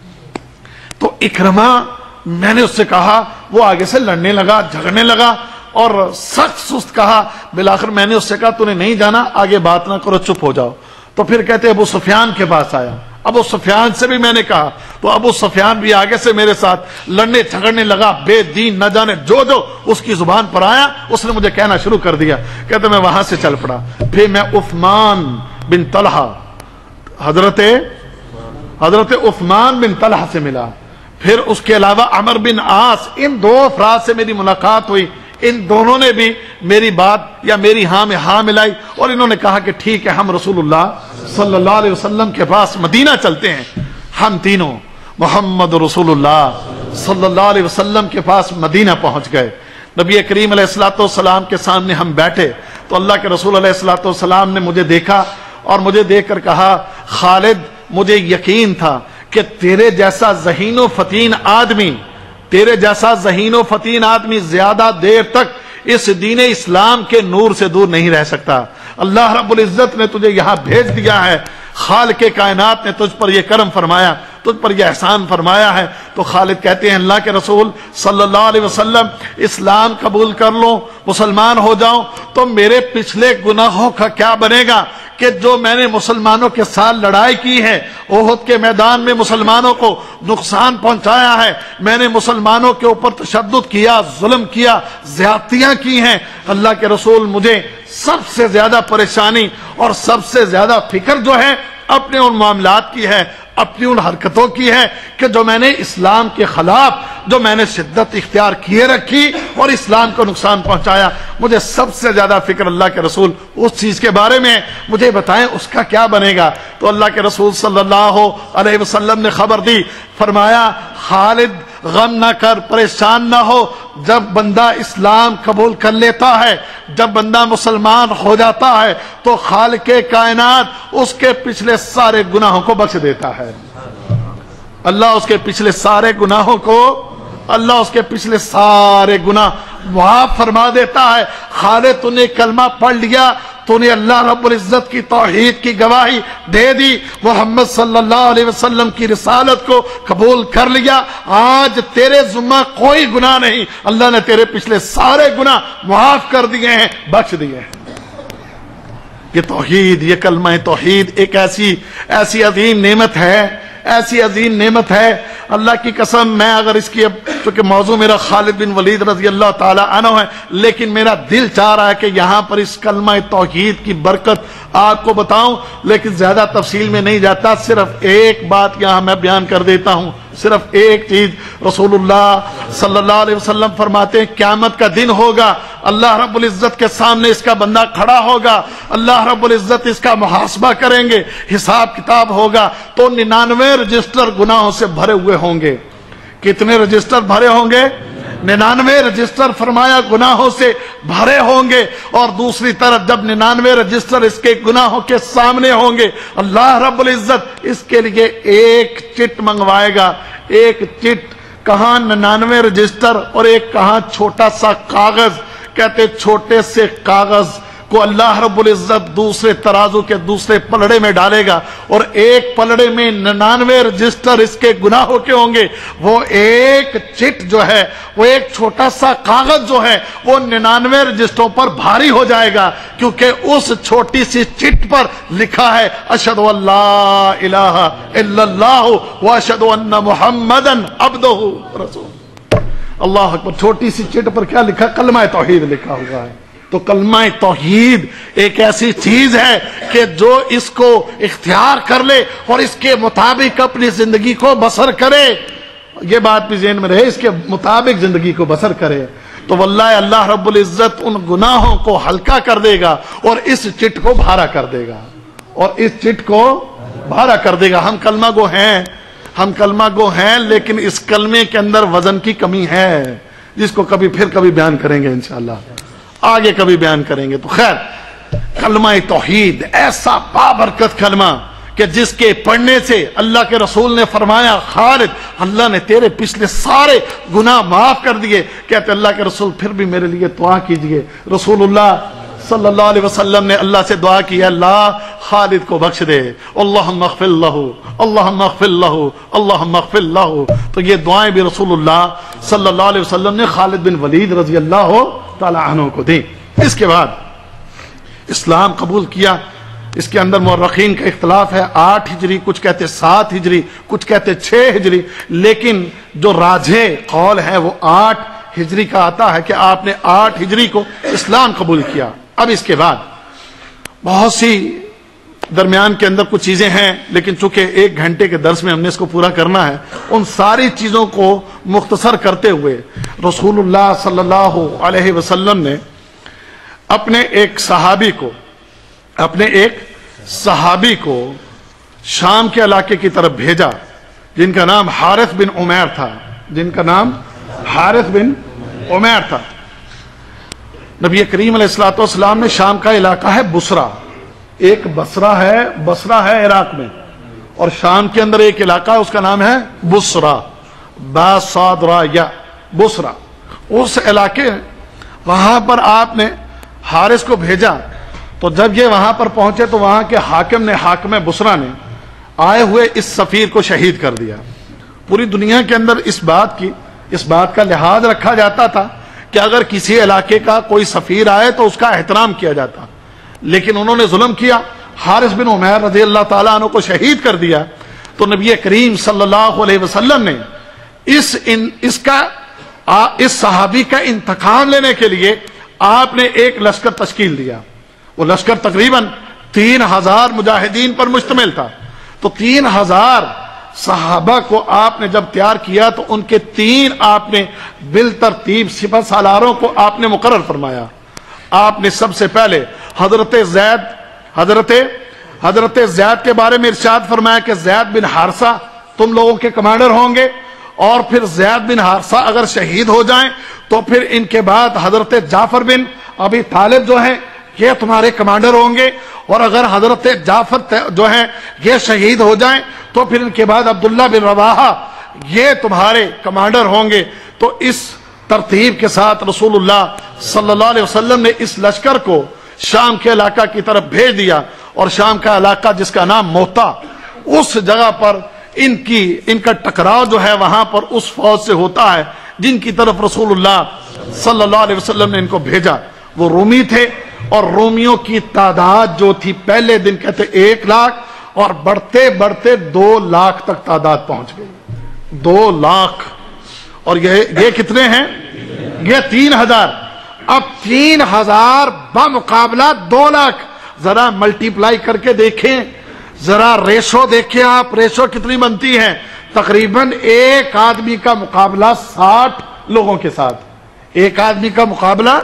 تو اکرما، میں نے اس سے کہا، وہ آگے سے لڑنے لگا، جھگڑنے لگا اور سخت سست کہا۔ بالآخر میں نے اس سے کہا تو نے نہیں جانا، آگے بات نہ کرو، چپ ہو جاؤ۔ تو پھر کہتے ابو سفیان کے پاس آیا، ابو سفیان سے بھی میں نے کہا، تو ابو سفیان بھی آگے سے میرے ساتھ لڑنے جھگڑنے لگا، بے دین نہ جانے جو جو اس کی زبان پر آیا اس نے مجھے کہنا شروع کر دیا۔ کہتے میں وہاں سے چل پڑا، پھر میں عثمان بن طلحہ، حضرت حضرت عثمان بن طلحہ سے ملا، پھر اس کے علاوہ عمر بن عاص، ان دو افراد سے میری ملاقات ہوئی۔ ان دونوں نے بھی میری بات یا میری ہاں میں ہاں ملائی اور انہوں نے کہا کہ ٹھیک ہے ہم رسول اللہ صلی اللہ علیہ وسلم کے پاس مدینہ چلتے ہیں۔ ہم تینوں محمد رسول اللہ صلی اللہ علیہ وسلم کے پاس مدینہ پہنچ گئے۔ نبی کریم علیہ الصلوۃ والسلام کے سامنے ہم بیٹھے تو اللہ کے رسول علیہ الصلوۃ والسلام نے مجھے دیکھا اور مجھے دیکھ کر کہا، خالد مجھے یقین تھا کہ تیرے جیسا ذہین و فتین آدمی تیرے جیسا ذہین و فتین آدمی زیادہ دیر تک اس دین اسلام کے نور سے دور نہیں رہ سکتا۔ اللہ رب العزت نے تجھے یہاں بھیج دیا ہے، خالق کائنات نے تجھ پر یہ کرم فرمایا، تجھ پر یہ احسان فرمایا ہے۔ تو خالد کہتے ہیں اللہ کے رسول صلی اللہ علیہ وسلم اسلام قبول کر لو، مسلمان ہو جاؤں تو میرے پچھلے گناہوں کا کیا بنے گا کہ جو میں نے مسلمانوں کے ساتھ لڑائی کی ہے، احد کے میدان میں مسلمانوں کو نقصان پہنچایا ہے، میں نے مسلمانوں کے اوپر تشدد کیا، ظلم کیا، زیادتیاں کی ہیں۔ اللہ کے رسول مجھے سب سے زیادہ پریشانی اور سب سے زیادہ فکر جو ہے اپنے ان معاملات کی ہے، اپنی ان حرکتوں کی ہے کہ جو میں نے اسلام کے خلاف جو میں نے شدت اختیار کیے رکھی اور اسلام کو نقصان پہنچایا، مجھے سب سے زیادہ فکر اللہ کے رسول اس چیز کے بارے میں، مجھے بتائیں اس کا کیا بنے گا۔ تو اللہ کے رسول صلی اللہ علیہ وسلم نے خبر دی، فرمایا خالد غم نہ کر، پریشان نہ ہو، جب بندہ اسلام قبول کر لیتا ہے، جب بندہ مسلمان ہو جاتا ہے تو خالق کائنات اس کے پچھلے سارے گناہوں کو بخش دیتا ہے۔ اللہ اس کے پچھلے سارے گناہوں کو اللہ اس کے پچھلے سارے گناہ معاف فرما دیتا ہے۔ خالد تو نے کلمہ پڑھ لیا، تو نے اللہ رب العزت کی توحید کی گواہی دے دی، محمد صلی اللہ علیہ وسلم کی رسالت کو قبول کر لیا، آج تیرے ذمہ کوئی گناہ نہیں، اللہ نے تیرے پچھلے سارے گناہ معاف کر دیے ہیں، بخش دیے ہیں۔ یہ توحید، یہ کلمہ توحید ایک ایسی ایسی عظیم نعمت ہے، ایسی عظیم نعمت ہے، اللہ کی قسم میں اگر اس کی اب چونکہ موضوع میرا خالد بن ولید رضی اللہ تعالی عنہ ہے، لیکن میرا دل چاہ رہا ہے کہ یہاں پر اس کلمہ توحید کی برکت آپ کو بتاؤں، لیکن زیادہ تفصیل میں نہیں جاتا، صرف ایک بات یہاں میں بیان کر دیتا ہوں، صرف ایک چیز۔ رسول اللہ صلی اللہ علیہ وسلم فرماتے ہیں قیامت کا دن ہوگا، اللہ رب العزت کے سامنے اس کا بندہ کھڑا ہوگا، اللہ رب العزت اس کا محاسبہ کریں گے، حساب کتاب ہوگا تو ننانوے رجسٹر گناہوں سے بھرے ہوئے ہوں گے۔ کتنے رجسٹر بھرے ہوں گے؟ ننانوے رجسٹر فرمایا گناہوں سے بھرے ہوں گے، اور دوسری طرف جب ننانوے رجسٹر اس کے گناہوں کے سامنے ہوں گے، اللہ رب العزت اس کے لیے ایک چٹ منگوائے گا، ایک چٹ، کہاں ننانوے رجسٹر اور ایک کہاں چھوٹا سا کاغذ، کہتے چھوٹے سے کاغذ کو اللہ رب العزت دوسرے ترازو کے دوسرے پلڑے میں ڈالے گا، اور ایک پلڑے میں ننانوے رجسٹر اس کے گناہوں کے ہوں گے، وہ ایک چٹ جو ہے، وہ ایک چھوٹا سا کاغذ جو ہے وہ ننانوے رجسٹروں پر بھاری ہو جائے گا، کیونکہ اس چھوٹی سی چٹ پر لکھا ہے اشہد ان لا الہ الا اللہ واشہد ان محمدن عبدہ رسول۔ اللہ اکبر، چھوٹی سی چٹ پر کیا لکھا؟ کلمہ توحید لکھا ہوا ہے۔ تو کلمہ توحید ایک ایسی چیز ہے کہ جو اس کو اختیار کر لے اور اس کے مطابق اپنی زندگی کو بسر کرے، یہ بات بھی ذہن میں رہے، اس کے مطابق زندگی کو بسر کرے تو واللہ اللہ رب العزت ان گناہوں کو ہلکا کر دے گا اور اس چٹ کو بھارا کر دے گا، اور اس چٹ کو بھارا کر دے گا۔ ہم کلمہ گو ہیں ہم کلمہ گو ہیں لیکن اس کلمے کے اندر وزن کی کمی ہے، جس کو کبھی پھر کبھی بیان کریں گے انشاءاللہ، آگے کبھی بیان کریں گے۔ تو خیر، کلمہ توحید ایسا بابرکت کلمہ کہ جس کے پڑھنے سے اللہ کے رسول نے فرمایا خالد اللہ نے تیرے پچھلے سارے گناہ معاف کر دیے۔ کہتے اللہ کے رسول پھر بھی میرے لیے دعا کیجئے۔ رسول اللہ صلی اللہ علیہ وسلم نے اللہ سے دعا کی، اللہ خالد کو بخش دے، اللہم اغفر لہ اللہم اغفر لہ اللہم اغفر لہ۔ تو یہ دعائیں بھی رسول اللہ صلی اللہ علیہ وسلم نے خالد بن ولید رضی اللہ تعالی عنہ کو دی۔ اس کے بعد اسلام قبول کیا۔ اس کے اندر مورخین کا اختلاف ہے، آٹھ ہجری، کچھ کہتے سات ہجری، کچھ کہتے چھ ہجری، لیکن جو راجح قول ہے وہ آٹھ ہجری کا آتا ہے کہ آپ نے آٹھ ہجری کو اسلام قبول کیا۔ اب اس کے بعد بہت سی درمیان کے اندر کچھ چیزیں ہیں، لیکن چونکہ ایک گھنٹے کے درس میں ہم نے اس کو پورا کرنا ہے، ان ساری چیزوں کو مختصر کرتے ہوئے رسول اللہ صلی اللہ علیہ وسلم نے اپنے ایک صحابی کو اپنے ایک صحابی کو شام کے علاقے کی طرف بھیجا، جن کا نام حارث بن عمیر تھا جن کا نام حارث بن عمیر تھا۔ نبی کریم علیہ الصلوۃ والسلام نے شام کا علاقہ ہے بصرہ، ایک بصرہ ہے بصرہ ہے عراق میں، اور شام کے اندر ایک علاقہ ہے اس کا نام ہے بصرہ، با صاد را یا بصرہ، اس علاقے وہاں پر آپ نے حارث کو بھیجا۔ تو جب یہ وہاں پر پہنچے تو وہاں کے حاکم نے حاکم بصرہ نے آئے ہوئے اس سفیر کو شہید کر دیا۔ پوری دنیا کے اندر اس بات کی اس بات کا لحاظ رکھا جاتا تھا کہ اگر کسی علاقے کا کوئی سفیر آئے تو اس کا احترام کیا جاتا، لیکن انہوں نے ظلم کیا، حارث بن عمیر رضی اللہ تعالیٰ عنہ کو شہید کر دیا۔ تو نبی کریم صلی اللہ علیہ وسلم نے اس ان اس کا اس صحابی کا انتقام لینے کے لیے آپ نے ایک لشکر تشکیل دیا۔ وہ لشکر تقریباً تین ہزار مجاہدین پر مشتمل تھا۔ تو تین ہزار صحابہ کو آپ نے جب تیار کیا تو ان کے تین آپ نے بالترتیب سپہ سالاروں کو آپ نے مقرر فرمایا۔ آپ نے سب سے پہلے حضرت زید حضرت حضرت زید کے بارے میں ارشاد فرمایا کہ زید بن حارثہ تم لوگوں کے کمانڈر ہوں گے، اور پھر زید بن حارثہ اگر شہید ہو جائیں تو پھر ان کے بعد حضرت جعفر بن ابی طالب جو ہیں یہ تمہارے کمانڈر ہوں گے، اور اگر حضرت جعفر جو ہیں یہ شہید ہو جائیں تو پھر ان کے بعد عبداللہ بن رواحہ یہ تمہارے کمانڈر ہوں گے۔ تو اس ترتیب کے ساتھ رسول اللہ صلی اللہ علیہ وسلم نے اس لشکر کو شام کے علاقہ کی طرف بھیج دیا، اور شام کا علاقہ جس کا نام موتا، اس جگہ پر ان کی ان کا ٹکراؤ جو ہے وہاں پر اس فوج سے ہوتا ہے جن کی طرف رسول اللہ صلی اللہ علیہ وسلم نے ان کو بھیجا۔ وہ رومی تھے، اور رومیوں کی تعداد جو تھی پہلے دن کہتے ایک لاکھ، اور بڑھتے بڑھتے دو لاکھ تک تعداد پہنچ گئی، دو لاکھ۔ اور یہ یہ کتنے ہیں؟ یہ تین ہزار۔ اب تین ہزار بمقابلہ دو لاکھ، ذرا ملٹی پلائی کر کے دیکھیں، ذرا ریشو دیکھیں آپ، ریشو کتنی بنتی ہے؟ تقریباً ایک آدمی کا مقابلہ ساٹھ لوگوں کے ساتھ، ایک آدمی کا مقابلہ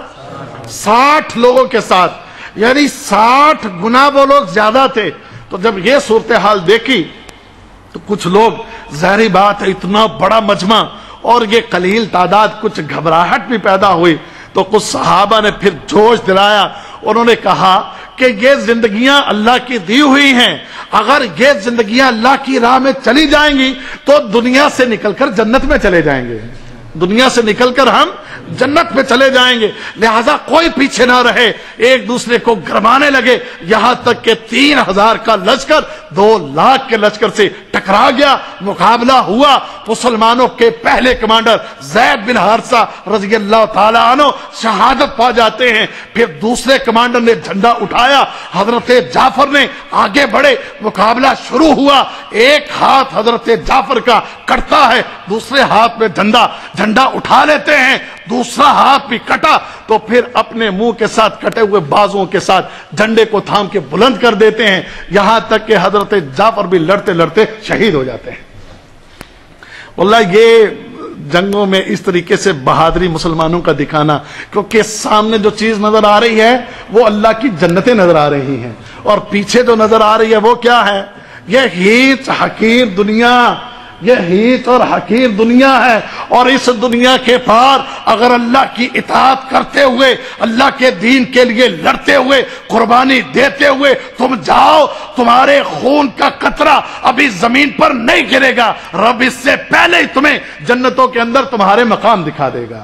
ساٹھ لوگوں کے ساتھ، یعنی ساٹھ گنا وہ لوگ زیادہ تھے۔ تو جب یہ صورتحال دیکھی تو کچھ لوگ، ظاہری بات ہے اتنا بڑا مجمع اور یہ قلیل تعداد، کچھ گھبراہٹ بھی پیدا ہوئی۔ تو کچھ صحابہ نے پھر جوش دلایا، انہوں نے کہا کہ یہ زندگیاں اللہ کی دی ہوئی ہیں، اگر یہ زندگیاں اللہ کی راہ میں چلی جائیں گی تو دنیا سے نکل کر جنت میں چلے جائیں گے، دنیا سے نکل کر ہم جنت میں چلے جائیں گے، لہذا کوئی پیچھے نہ رہے، ایک دوسرے کو گرمانے لگے، یہاں تک کہ تین ہزار کا لشکر دو لاکھ کے لشکر سے ٹکرا گیا۔ مقابلہ ہوا، مسلمانوں کے پہلے کمانڈر زید بن حارثہ رضی اللہ تعالی عنہ شہادت پا جاتے ہیں۔ پھر دوسرے کمانڈر نے جھنڈا اٹھایا، حضرت جعفر نے آگے بڑھے، مقابلہ شروع ہوا، ایک ہاتھ حضرت جعفر کا کٹتا ہے، دوسرے ہاتھ میں جھنڈا جھنڈا اٹھا لیتے ہیں، دوسرا ہاتھ بھی کٹا تو پھر اپنے منہ کے ساتھ کٹے ہوئے بازوں کے ساتھ جھنڈے کو تھام کے بلند کر دیتے ہیں، یہاں تک کہ حضرت جعفر بھی لڑتے لڑتے شہید ہو جاتے ہیں۔ واللہ یہ جنگوں میں اس طریقے سے بہادری مسلمانوں کا دکھانا، کیونکہ سامنے جو چیز نظر آ رہی ہے وہ اللہ کی جنتیں نظر آ رہی ہیں، اور پیچھے جو نظر آ رہی ہے وہ کیا ہے؟ یہ ہیچ حقیر دنیا، یہ ہیچ اور حقیر دنیا ہے، اور اس دنیا کے پار اگر اللہ کی اطاعت کرتے ہوئے، اللہ کے دین کے لیے لڑتے ہوئے، قربانی دیتے ہوئے تم جاؤ، تمہارے خون کا قطرہ ابھی زمین پر نہیں گرے گا، رب اس سے پہلے ہی تمہیں جنتوں کے اندر تمہارے مقام دکھا دے گا،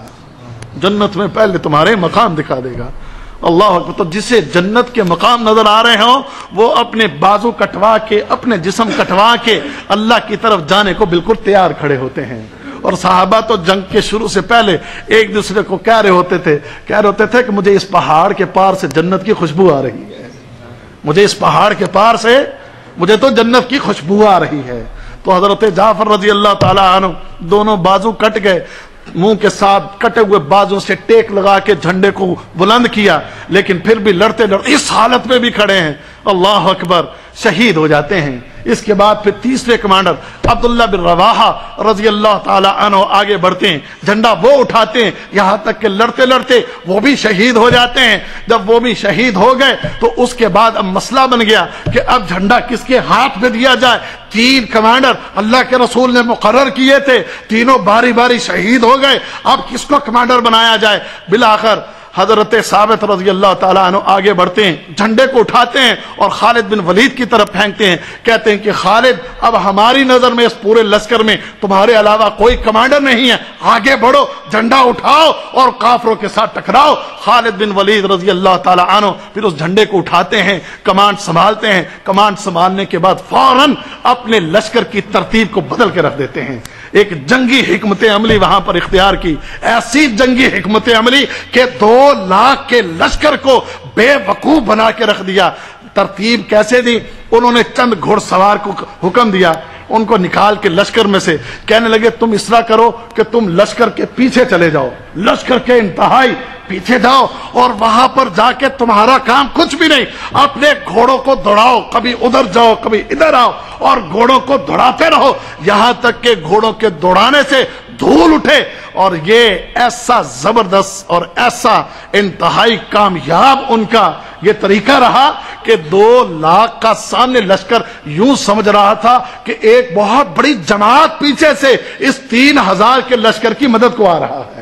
جنت میں پہلے تمہارے مقام دکھا دے گا۔ اللہ اکبر۔ تو جسے جنت کے مقام نظر آ رہے ہوں وہ اپنے بازو کٹوا کے، اپنے جسم کٹوا کے اللہ کی طرف جانے کو بالکل تیار کھڑے ہوتے ہیں۔ اور صحابہ تو جنگ کے شروع سے پہلے ایک دوسرے کو کہہ رہے ہوتے تھے کہہ رہے ہوتے تھے کہ مجھے اس پہاڑ کے پار سے جنت کی خوشبو آ رہی ہے، مجھے اس پہاڑ کے پار سے مجھے تو جنت کی خوشبو آ رہی ہے۔ تو حضرت جعفر رضی اللہ تعالی عنہ دونوں بازو کٹ گئے، منہ کے ساتھ کٹے ہوئے بازوں سے ٹیک لگا کے جھنڈے کو بلند کیا، لیکن پھر بھی لڑتے لڑتے اس حالت میں بھی کھڑے ہیں، اللہ اکبر، شہید ہو جاتے ہیں۔ اس کے بعد پھر تیسرے کمانڈر عبداللہ بن رواحہ رضی اللہ تعالی عنہ آگے بڑھتے ہیں، جھنڈا وہ اٹھاتے ہیں، یہاں تک کہ لڑتے لڑتے وہ بھی شہید ہو جاتے ہیں۔ جب وہ بھی شہید ہو گئے تو اس کے بعد اب مسئلہ بن گیا کہ اب جھنڈا کس کے ہاتھ میں دیا جائے۔ تین کمانڈر اللہ کے رسول نے مقرر کیے تھے، تینوں باری باری شہید ہو گئے، اب کس کو کمانڈر بنایا جائے؟ بالآخر حضرت ثابت رضی اللہ تعالیٰ عنہ آگے بڑھتے ہیں، جھنڈے کو اٹھاتے ہیں اور خالد بن ولید کی طرف پھینکتے ہیں، کہتے ہیں کہ خالد اب ہماری نظر میں اس پورے لشکر میں تمہارے علاوہ کوئی کمانڈر نہیں ہے، آگے بڑھو، جھنڈا اٹھاؤ اور کافروں کے ساتھ ٹکراؤ۔ خالد بن ولید رضی اللہ تعالیٰ عنہ پھر اس جھنڈے کو اٹھاتے ہیں، کمانڈ سنبھالتے ہیں، کمانڈ سنبھالنے کے بعد فوراً اپنے لشکر کی ترتیب کو بدل کے رکھ دیتے ہیں۔ ایک جنگی حکمت عملی وہاں پر اختیار کی، ایسی جنگی حکمت عملی کہ دو لاکھ کے لشکر کو بے وقوف بنا کے رکھ دیا۔ ترتیب کیسے دی؟ انہوں نے چند گھڑ سوار کو حکم دیا، ان کو نکال کے لشکر میں سے کہنے لگے تم اس طرح کرو کہ تم لشکر کے پیچھے چلے جاؤ، لشکر کے انتہائی پیچھے جاؤ، اور وہاں پر جا کے تمہارا کام کچھ بھی نہیں، اپنے گھوڑوں کو دوڑاؤ، کبھی ادھر جاؤ کبھی ادھر آؤ، اور گھوڑوں کو دوڑاتے رہو یہاں تک کہ گھوڑوں کے دوڑانے سے دھول اٹھے۔ اور یہ ایسا زبردست اور ایسا انتہائی کامیاب ان کا یہ طریقہ رہا کہ دو لاکھ کا سامنے لشکر یوں سمجھ رہا تھا کہ ایک بہت بڑی جماعت پیچھے سے اس تین ہزار کے لشکر کی مدد کو آ رہا ہے۔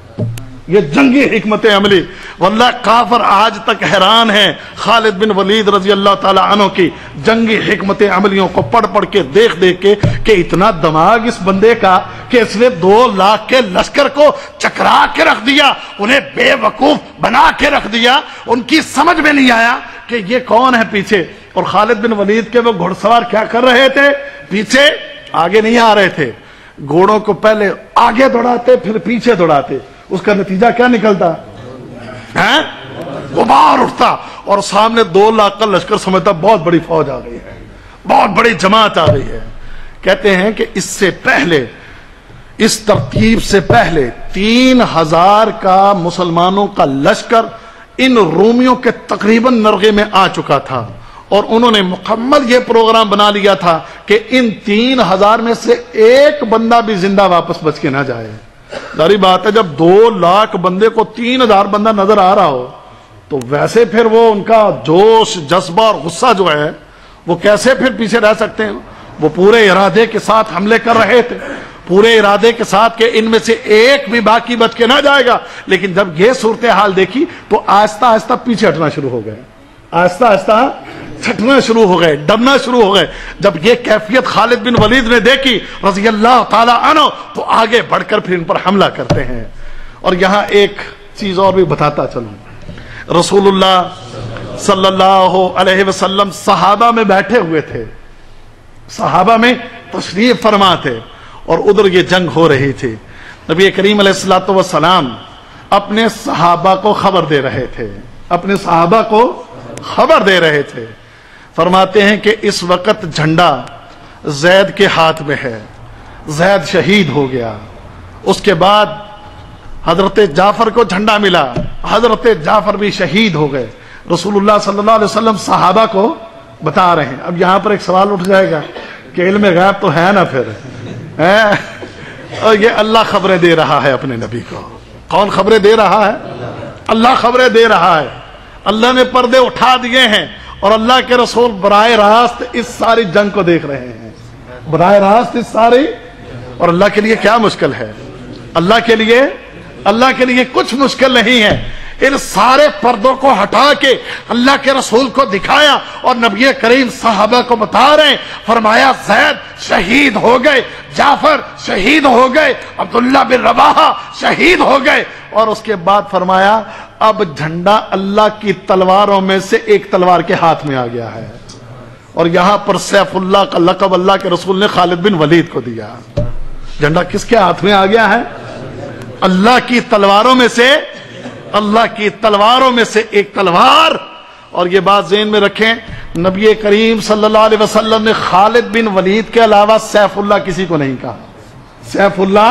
یہ جنگی حکمت عملی، واللہ کافر آج تک حیران ہیں خالد بن ولید رضی اللہ تعالی عنہ کی جنگی حکمت عملیوں کو پڑھ پڑھ کے دیکھ دیکھ کے کہ اتنا دماغ اس بندے کا کہ اس نے دو لاکھ کے لشکر کو چکرا کے رکھ دیا، انہیں بے وقوف بنا کے رکھ دیا۔ ان کی سمجھ میں نہیں آیا کہ یہ کون ہے پیچھے، اور خالد بن ولید کے وہ گھڑ سوار کیا کر رہے تھے؟ پیچھے آگے نہیں آ رہے تھے، گھوڑوں کو پہلے آگے دوڑاتے پھر پیچھے دوڑاتے، اس کا نتیجہ کیا نکلتا ہے؟ غبار اٹھتا، اور سامنے دو لاکھ کا لشکر سمجھتا بہت بڑی فوج آ گئی ہے، بہت بڑی جماعت آ گئی ہے۔ کہتے ہیں کہ اس سے پہلے، اس ترتیب سے پہلے تین ہزار کا مسلمانوں کا لشکر ان رومیوں کے تقریباً نرغے میں آ چکا تھا، اور انہوں نے مکمل یہ پروگرام بنا لیا تھا کہ ان تین ہزار میں سے ایک بندہ بھی زندہ واپس بچ کے نہ جائے۔ ظاہری بات ہے جب دو لاکھ بندے کو تین ہزار بندہ نظر آ رہا ہو تو ویسے پھر وہ ان کا جوش جذبہ اور غصہ جو ہے وہ کیسے پھر پیچھے رہ سکتے ہیں؟ وہ پورے ارادے کے ساتھ حملے کر رہے تھے، پورے ارادے کے ساتھ کہ ان میں سے ایک بھی باقی بچ کے نہ جائے گا۔ لیکن جب یہ صورتحال دیکھی تو آہستہ آہستہ پیچھے ہٹنا شروع ہو گئے، آہستہ آہستہ چھٹنا شروع ہو گئے، ڈرنا شروع ہو گئے۔ جب یہ کیفیت خالد بن ولید نے دیکھی رضی اللہ تعالی عنہ تو آگے بڑھ کر پھر ان پر حملہ کرتے ہیں۔ اور یہاں ایک چیز اور بھی بتاتا چلوں، رسول اللہ صلی اللہ علیہ وسلم صحابہ میں بیٹھے ہوئے تھے، صحابہ میں تشریف فرما تھے، اور ادھر یہ جنگ ہو رہی تھی۔ نبی کریم علیہ الصلوۃ والسلام اپنے صحابہ کو خبر دے رہے تھے، اپنے صحابہ کو خبر دے رہے تھے۔ فرماتے ہیں کہ اس وقت جھنڈا زید کے ہاتھ میں ہے، زید شہید ہو گیا۔ اس کے بعد حضرت جعفر کو جھنڈا ملا، حضرت جعفر بھی شہید ہو گئے۔ رسول اللہ صلی اللہ علیہ وسلم صحابہ کو بتا رہے ہیں۔ اب یہاں پر ایک سوال اٹھ جائے گا کہ علم غیب تو ہے نا پھر ہے؟ اور یہ اللہ خبریں دے رہا ہے اپنے نبی کو. کون خبریں دے رہا ہے؟ اللہ خبریں دے رہا ہے. اللہ نے پردے اٹھا دیے ہیں اور اللہ کے رسول براہ راست اس ساری جنگ کو دیکھ رہے ہیں. براہ راست اس ساری. اور اللہ کے لیے کیا مشکل ہے؟ اللہ کے لیے اللہ کے لیے کچھ مشکل نہیں ہے. ان سارے پردوں کو ہٹا کے اللہ کے رسول کو دکھایا اور نبی کریم صحابہ کو بتا رہے ہیں. فرمایا زید شہید ہو گئے, جعفر شہید ہو گئے, عبداللہ بن رواحہ شہید ہو گئے. اور اس کے بعد فرمایا اب جھنڈا اللہ کی تلواروں میں سے ایک تلوار کے ہاتھ میں آ گیا ہے. اور یہاں پر سیف اللہ کا لقب اللہ کے رسول نے خالد بن ولید کو دیا. جھنڈا کس کے ہاتھ میں آ گیا ہے؟ اللہ کی تلواروں میں سے اللہ کی تلواروں میں سے ایک تلوار. اور یہ بات ذہن میں رکھیں, نبی کریم صلی اللہ علیہ وسلم نے خالد بن ولید کے علاوہ سیف اللہ کسی کو نہیں کہا. سیف اللہ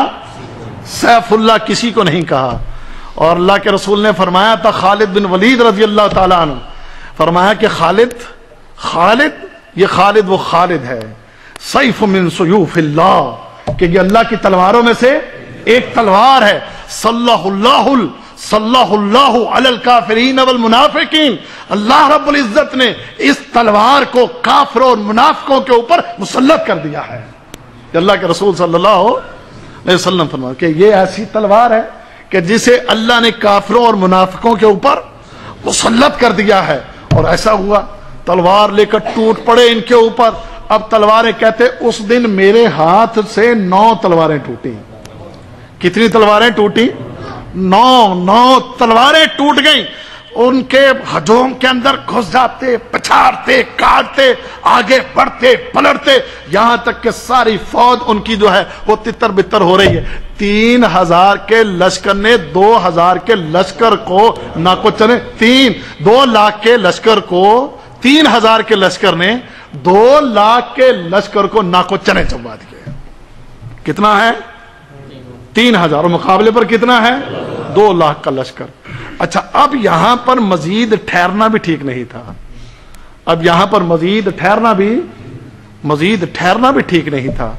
سیف اللہ کسی کو نہیں کہا. اور اللہ کے رسول نے فرمایا تھا خالد بن ولید رضی اللہ تعالیٰ عنہ, فرمایا کہ خالد خالد یہ خالد وہ خالد ہے سیف من سیوف اللہ, کہ یہ اللہ کی تلواروں میں سے ایک تلوار ہے. صلی اللہ صلی اللہ علی الکافرین والمنافقین, اللہ رب العزت نے اس تلوار کو کافروں اور منافقوں کے اوپر مسلط کر دیا ہے. کہ اللہ کے رسول صلی اللہ علیہ وسلم فرمایا کہ یہ ایسی تلوار ہے کہ جسے اللہ نے کافروں اور منافقوں کے اوپر مسلط کر دیا ہے. اور ایسا ہوا تلوار لے کر ٹوٹ پڑے ان کے اوپر. اب تلواریں کہتے اس دن میرے ہاتھ سے نو تلواریں ٹوٹی. کتنی تلواریں ٹوٹی؟ نو نو تلواریں ٹوٹ گئیں. ان کے ہجوم کے اندر گھس جاتے, پچھاڑتے, کاٹتے, آگے بڑھتے, پلٹتے, یہاں تک کہ ساری فوج ان کی جو ہے وہ تتر بتر ہو رہی ہے. تین ہزار کے لشکر نے دو ہزار کے لشکر کو ناکو چنے تین دو لاکھ کے لشکر کو تین ہزار کے لشکر نے دو لاکھ کے لشکر کو ناکو چنے چبا دیے. کتنا ہے؟ تین ہزار. مقابلے پر کتنا ہے؟ دو لاکھ کا لشکر. اچھا اب یہاں پر مزید ٹھہرنا بھی ٹھیک نہیں تھا. اب یہاں پر مزید ٹھہرنا بھی مزید ٹھہرنا بھی ٹھیک نہیں تھا.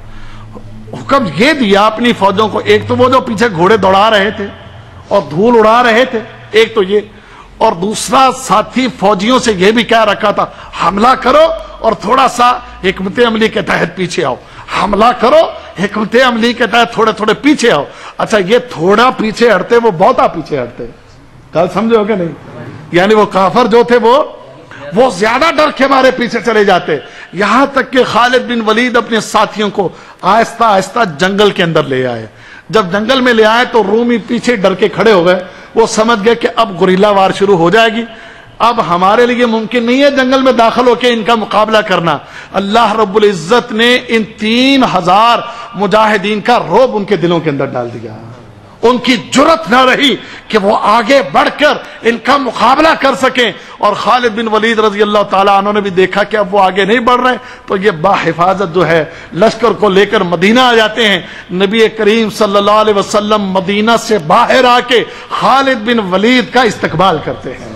حکم یہ دیا اپنی فوجوں کو, ایک تو وہ جو پیچھے گھوڑے دوڑا رہے تھے اور دھول اڑا رہے تھے, ایک تو یہ, اور دوسرا ساتھی فوجیوں سے یہ بھی کہہ رکھا تھا حملہ کرو اور تھوڑا سا حکمت عملی کے تحت پیچھے آؤ. حملہ کرو حکمت عملی کے تحت تھوڑے تھوڑے پیچھے آؤ. اچھا یہ تھوڑا پیچھے ہٹتے, وہ بہتا پیچھے ہٹتے. کل سمجھو کہ نہیں؟ یعنی وہ کافر جو تھے وہ وہ زیادہ ڈر کے مارے پیچھے چلے جاتے. یہاں تک کہ خالد بن ولید اپنے ساتھیوں کو آہستہ آہستہ جنگل کے اندر لے آئے. جب جنگل میں لے آئے تو رومی پیچھے ڈر کے کھڑے ہو گئے. وہ سمجھ گئے کہ اب گوریلا وار شروع ہو جائے گی, اب ہمارے لیے ممکن نہیں ہے جنگل میں داخل ہو کے ان کا مقابلہ کرنا. اللہ رب العزت نے ان تین ہزار مجاہدین کا رعب ان کے دلوں کے اندر ڈال دیا. ان کی جرت نہ رہی کہ وہ آگے بڑھ کر ان کا مقابلہ کر سکیں. اور خالد بن ولید رضی اللہ تعالیٰ عنہ نے بھی دیکھا کہ اب وہ آگے نہیں بڑھ رہے, تو یہ باحفاظت جو ہے لشکر کو لے کر مدینہ آ جاتے ہیں. نبی کریم صلی اللہ علیہ وسلم مدینہ سے باہر آ کے خالد بن ولید کا استقبال کرتے ہیں.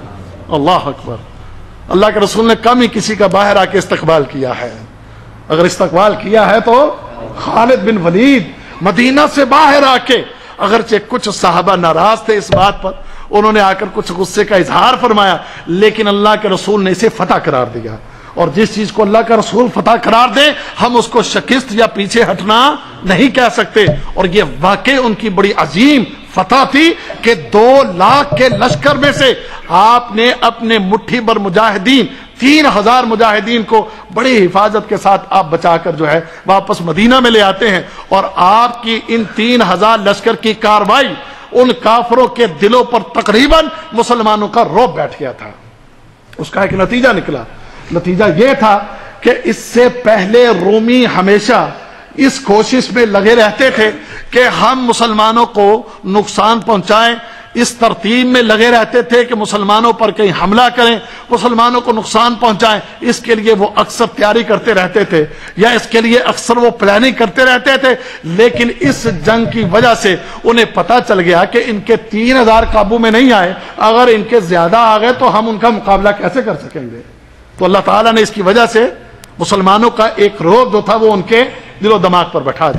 اللہ اکبر. اللہ کے رسول نے کم ہی کسی کا باہر آ کے استقبال کیا ہے. اگر استقبال کیا ہے تو خالد بن ولید مدینہ سے باہر آ کے, اگرچہ کچھ صحابہ ناراض تھے اس بات پر, انہوں نے آ کر کچھ غصے کا اظہار فرمایا, لیکن اللہ کے رسول نے اسے فتح قرار دیا. اور جس چیز کو اللہ کا رسول فتح قرار دے ہم اس کو شکست یا پیچھے ہٹنا نہیں کہہ سکتے. اور یہ واقعی ان کی بڑی عظیم فتح تھی کہ دو لاکھ کے لشکر میں سے آپ نے اپنے مٹھی بھر مجاہدین, تین ہزار مجاہدین کو بڑی حفاظت کے ساتھ آپ بچا کر جو ہے واپس مدینہ میں لے آتے ہیں. اور آپ کی ان تین ہزار لشکر کی کاروائی ان کافروں کے دلوں پر تقریباً مسلمانوں کا رعب بیٹھ گیا تھا. اس کا ایک نتیجہ نکلا. نتیجہ یہ تھا کہ اس سے پہلے رومی ہمیشہ اس کوشش میں لگے رہتے تھے کہ ہم مسلمانوں کو نقصان پہنچائیں, اس ترتیب میں لگے رہتے تھے کہ مسلمانوں پر کہیں حملہ کریں, مسلمانوں کو نقصان پہنچائیں. اس کے لیے وہ اکثر تیاری کرتے رہتے تھے یا اس کے لیے اکثر وہ پلاننگ کرتے رہتے تھے. لیکن اس جنگ کی وجہ سے انہیں پتا چل گیا کہ ان کے تین ہزار قابو میں نہیں آئے, اگر ان کے زیادہ آ گئے تو ہم ان کا مقابلہ کیسے کر سکیں گے. تو اللہ تعالیٰ نے اس کی وجہ سے مسلمانوں کا ایک رعب جو تھا وہ ان کے دل و دماغ پر بٹھا دیا.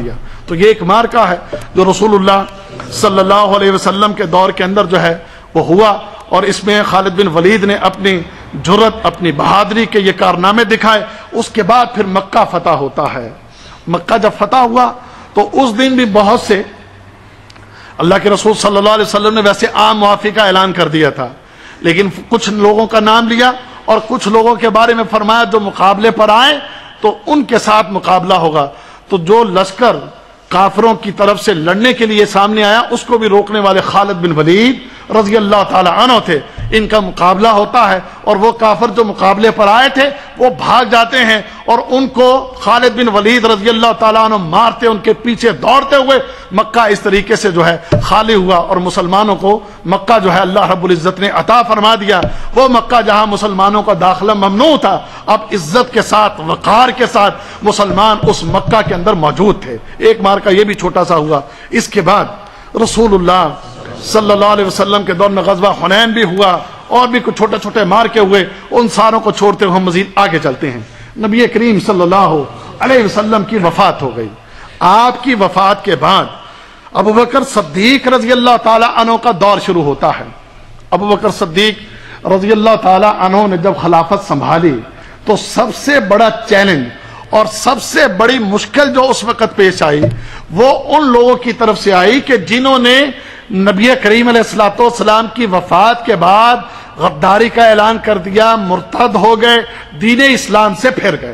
تو یہ ایک مارکہ ہے جو رسول اللہ صلی اللہ علیہ وسلم کے دور کے اندر جو ہے وہ ہوا، اور اس میں خالد بن ولید نے اپنی جرت، اپنی بہادری کے یہ کارنامے دکھائے۔ اس کے بعد پھر مکہ فتح ہوتا ہے۔ مکہ جب فتح ہوا تو اس دن بھی بہت سے، اللہ کے رسول صلی اللہ علیہ وسلم نے ویسے عام معافی کا اعلان کر دیا تھا، لیکن کچھ لوگوں کا نام لیا اور کچھ لوگوں کے بارے میں فرمایا جو مقابلے پر آئے تو ان کے ساتھ مقابلہ ہوگا۔ تو جو لشکر کافروں کی طرف سے لڑنے کے لیے سامنے آیا اس کو بھی روکنے والے خالد بن ولید رضی اللہ تعالی عنہ تھے۔ ان کا مقابلہ ہوتا ہے اور وہ کافر جو مقابلے پر آئے تھے وہ بھاگ جاتے ہیں اور ان کو خالد بن ولید رضی اللہ تعالیٰ عنہ مارتے، ان کے پیچھے دوڑتے ہوئے مکہ اس طریقے سے جو ہے خالی ہوا، اور مسلمانوں کو مکہ جو ہے اللہ رب العزت نے عطا فرما دیا۔ وہ مکہ جہاں مسلمانوں کا داخلہ ممنوع تھا، اب عزت کے ساتھ، وقار کے ساتھ مسلمان اس مکہ کے اندر موجود تھے۔ ایک مارکہ یہ بھی چھوٹا سا ہوا۔ اس کے بعد رسول اللہ صلی اللہ علیہ وسلم کے دور میں غزوہ حنین بھی ہوا، اور بھی کچھ چھوٹے چھوٹے مارکے ہوئے۔ ان ساروں کو چھوڑتے ہوئے ہم مزید آگے چلتے ہیں۔ نبی کریم صلی اللہ علیہ وسلم کی وفات ہو گئی۔ آپ کی وفات کے بعد ابو بکر صدیق رضی اللہ تعالی عنہ کا دور شروع ہوتا ہے۔ ابو بکر صدیق رضی اللہ تعالی عنہ نے جب خلافت سنبھالی تو سب سے بڑا چیلنج اور سب سے بڑی مشکل جو اس وقت پیش آئی وہ ان لوگوں کی طرف سے آئی کہ جنہوں نے نبی کریم علیہ الصلوۃ والسلام کی وفات کے بعد غداری کا اعلان کر دیا، مرتد ہو گئے، دین اسلام سے پھر گئے۔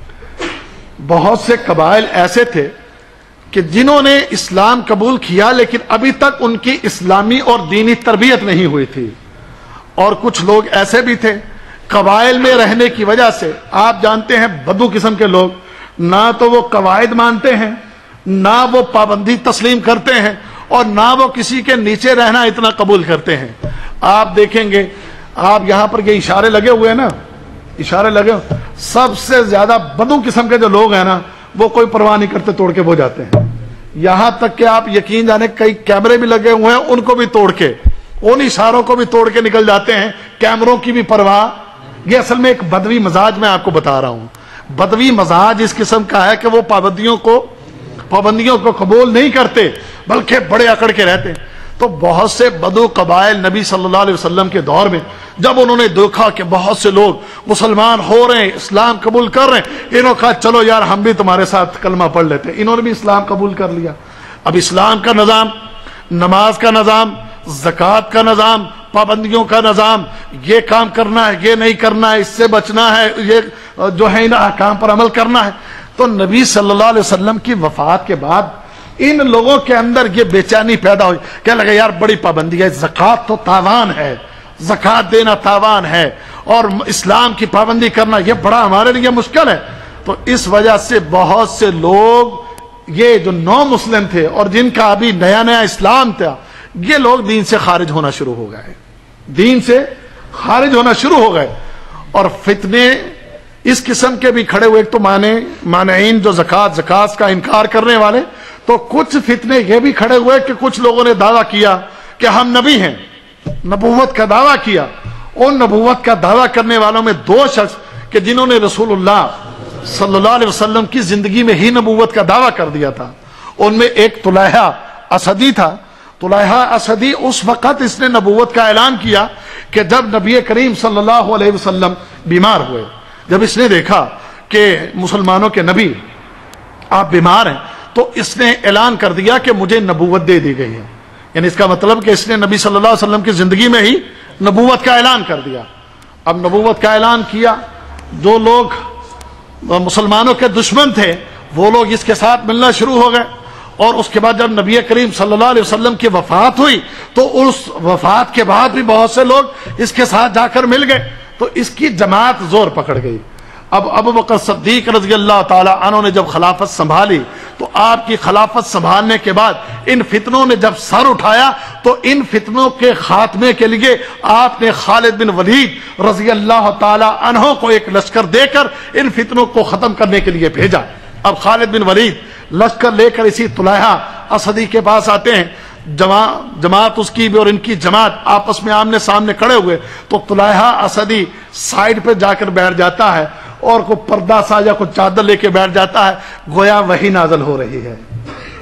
بہت سے قبائل ایسے تھے کہ جنہوں نے اسلام قبول کیا لیکن ابھی تک ان کی اسلامی اور دینی تربیت نہیں ہوئی تھی، اور کچھ لوگ ایسے بھی تھے قبائل میں رہنے کی وجہ سے، آپ جانتے ہیں بدو قسم کے لوگ، نہ تو وہ قواعد مانتے ہیں، نہ وہ پابندی تسلیم کرتے ہیں، اور نہ وہ کسی کے نیچے رہنا اتنا قبول کرتے ہیں۔ آپ دیکھیں گے، آپ یہاں پر یہ اشارے لگے ہوئے ہیں نا، اشارے لگے ہوئے، سب سے زیادہ بدو قسم کے جو لوگ ہیں نا وہ کوئی پرواہ نہیں کرتے، توڑ کے وہ جاتے ہیں۔ یہاں تک کہ آپ یقین جانے کئی کیمرے بھی لگے ہوئے ہیں، ان کو بھی توڑ کے، ان اشاروں کو بھی توڑ کے نکل جاتے ہیں، کیمروں کی بھی پرواہ۔ یہ اصل میں ایک بدوی مزاج میں آپ کو بتا رہا ہوں۔ بدوی مزاج اس قسم کا ہے کہ وہ پابندیوں کو پابندیوں کو قبول نہیں کرتے بلکہ بڑے اکڑ کے رہتے۔ تو بہت سے بدو قبائل نبی صلی اللہ علیہ وسلم کے دور میں جب انہوں نے دیکھا کہ بہت سے لوگ مسلمان ہو رہے ہیں، اسلام قبول کر رہے ہیں، انہوں نے کہا چلو یار ہم بھی تمہارے ساتھ کلمہ پڑھ لیتے ہیں۔ انہوں نے بھی اسلام قبول کر لیا۔ اب اسلام کا نظام، نماز کا نظام، زکوٰۃ کا نظام، پابندیوں کا نظام، یہ کام کرنا ہے، یہ نہیں کرنا ہے، اس سے بچنا ہے، یہ جو ہے ان احکام پر عمل کرنا ہے۔ تو نبی صلی اللہ علیہ وسلم کی وفات کے بعد ان لوگوں کے اندر یہ بے چینی پیدا ہوئی، کہنے لگا یار بڑی پابندی ہے، زکوٰۃ تو تاوان ہے، زکوٰۃ دینا تاوان ہے، اور اسلام کی پابندی کرنا یہ بڑا ہمارے لیے مشکل ہے۔ تو اس وجہ سے بہت سے لوگ یہ جو نو مسلم تھے اور جن کا ابھی نیا نیا اسلام تھا، یہ لوگ دین سے خارج ہونا شروع ہو گئے، دین سے خارج ہونا شروع ہو گئے، اور فتنے اس قسم کے بھی کھڑے ہوئے۔ ایک تو مانے مانعین جو زکوٰۃ زکوٰۃ کا انکار کرنے والے، تو کچھ فتنے یہ بھی کھڑے ہوئے کہ کچھ لوگوں نے دعویٰ کیا کہ ہم نبی ہیں، نبوت کا دعویٰ کیا۔ ان نبوت کا دعویٰ کرنے والوں میں دو شخص کہ جنہوں نے رسول اللہ صلی اللہ علیہ وسلم کی زندگی میں ہی نبوت کا دعویٰ کر دیا تھا، ان میں ایک طلحہ اسدی تھا۔ طلحہ اسدی اس وقت اس نے نبوت کا اعلان کیا کہ جب نبی کریم صلی اللہ علیہ وسلم بیمار ہوئے، جب اس نے دیکھا کہ مسلمانوں کے نبی آپ بیمار ہیں تو اس نے اعلان کر دیا کہ مجھے نبوت دے دی گئی ہے، یعنی اس کا مطلب کہ اس نے نبی صلی اللہ علیہ وسلم کی زندگی میں ہی نبوت کا اعلان کر دیا۔ اب نبوت کا اعلان کیا، جو لوگ مسلمانوں کے دشمن تھے وہ لوگ اس کے ساتھ ملنا شروع ہو گئے، اور اس کے بعد جب نبی کریم صلی اللہ علیہ وسلم کی وفات ہوئی تو اس وفات کے بعد بھی بہت سے لوگ اس کے ساتھ جا کر مل گئے، تو اس کی جماعت زور پکڑ گئی۔ اب ابو بکر صدیق رضی اللہ تعالی عنہ نے جب خلافت سنبھالی تو آپ کی خلافت سنبھالنے کے بعد ان فتنوں نے جب سر اٹھایا تو ان فتنوں کے خاتمے کے لیے آپ نے خالد بن ولید رضی اللہ تعالی عنہ کو ایک لشکر دے کر ان فتنوں کو ختم کرنے کے لیے بھیجا۔ اب خالد بن ولید لشکر لے کر اسی طلحہ اسدی کے پاس آتے ہیں، جماعت جماعت اس کی بھی اور ان کی جماعت آپس میں آمنے سامنے کھڑے ہوئے، تو طلحہ اسدی سائیڈ پہ جا کر بیٹھ جاتا ہے اور کوئی پردہ سا یا کوئی چادر لے کے بیٹھ جاتا ہے، گویا وحی نازل ہو رہی ہے،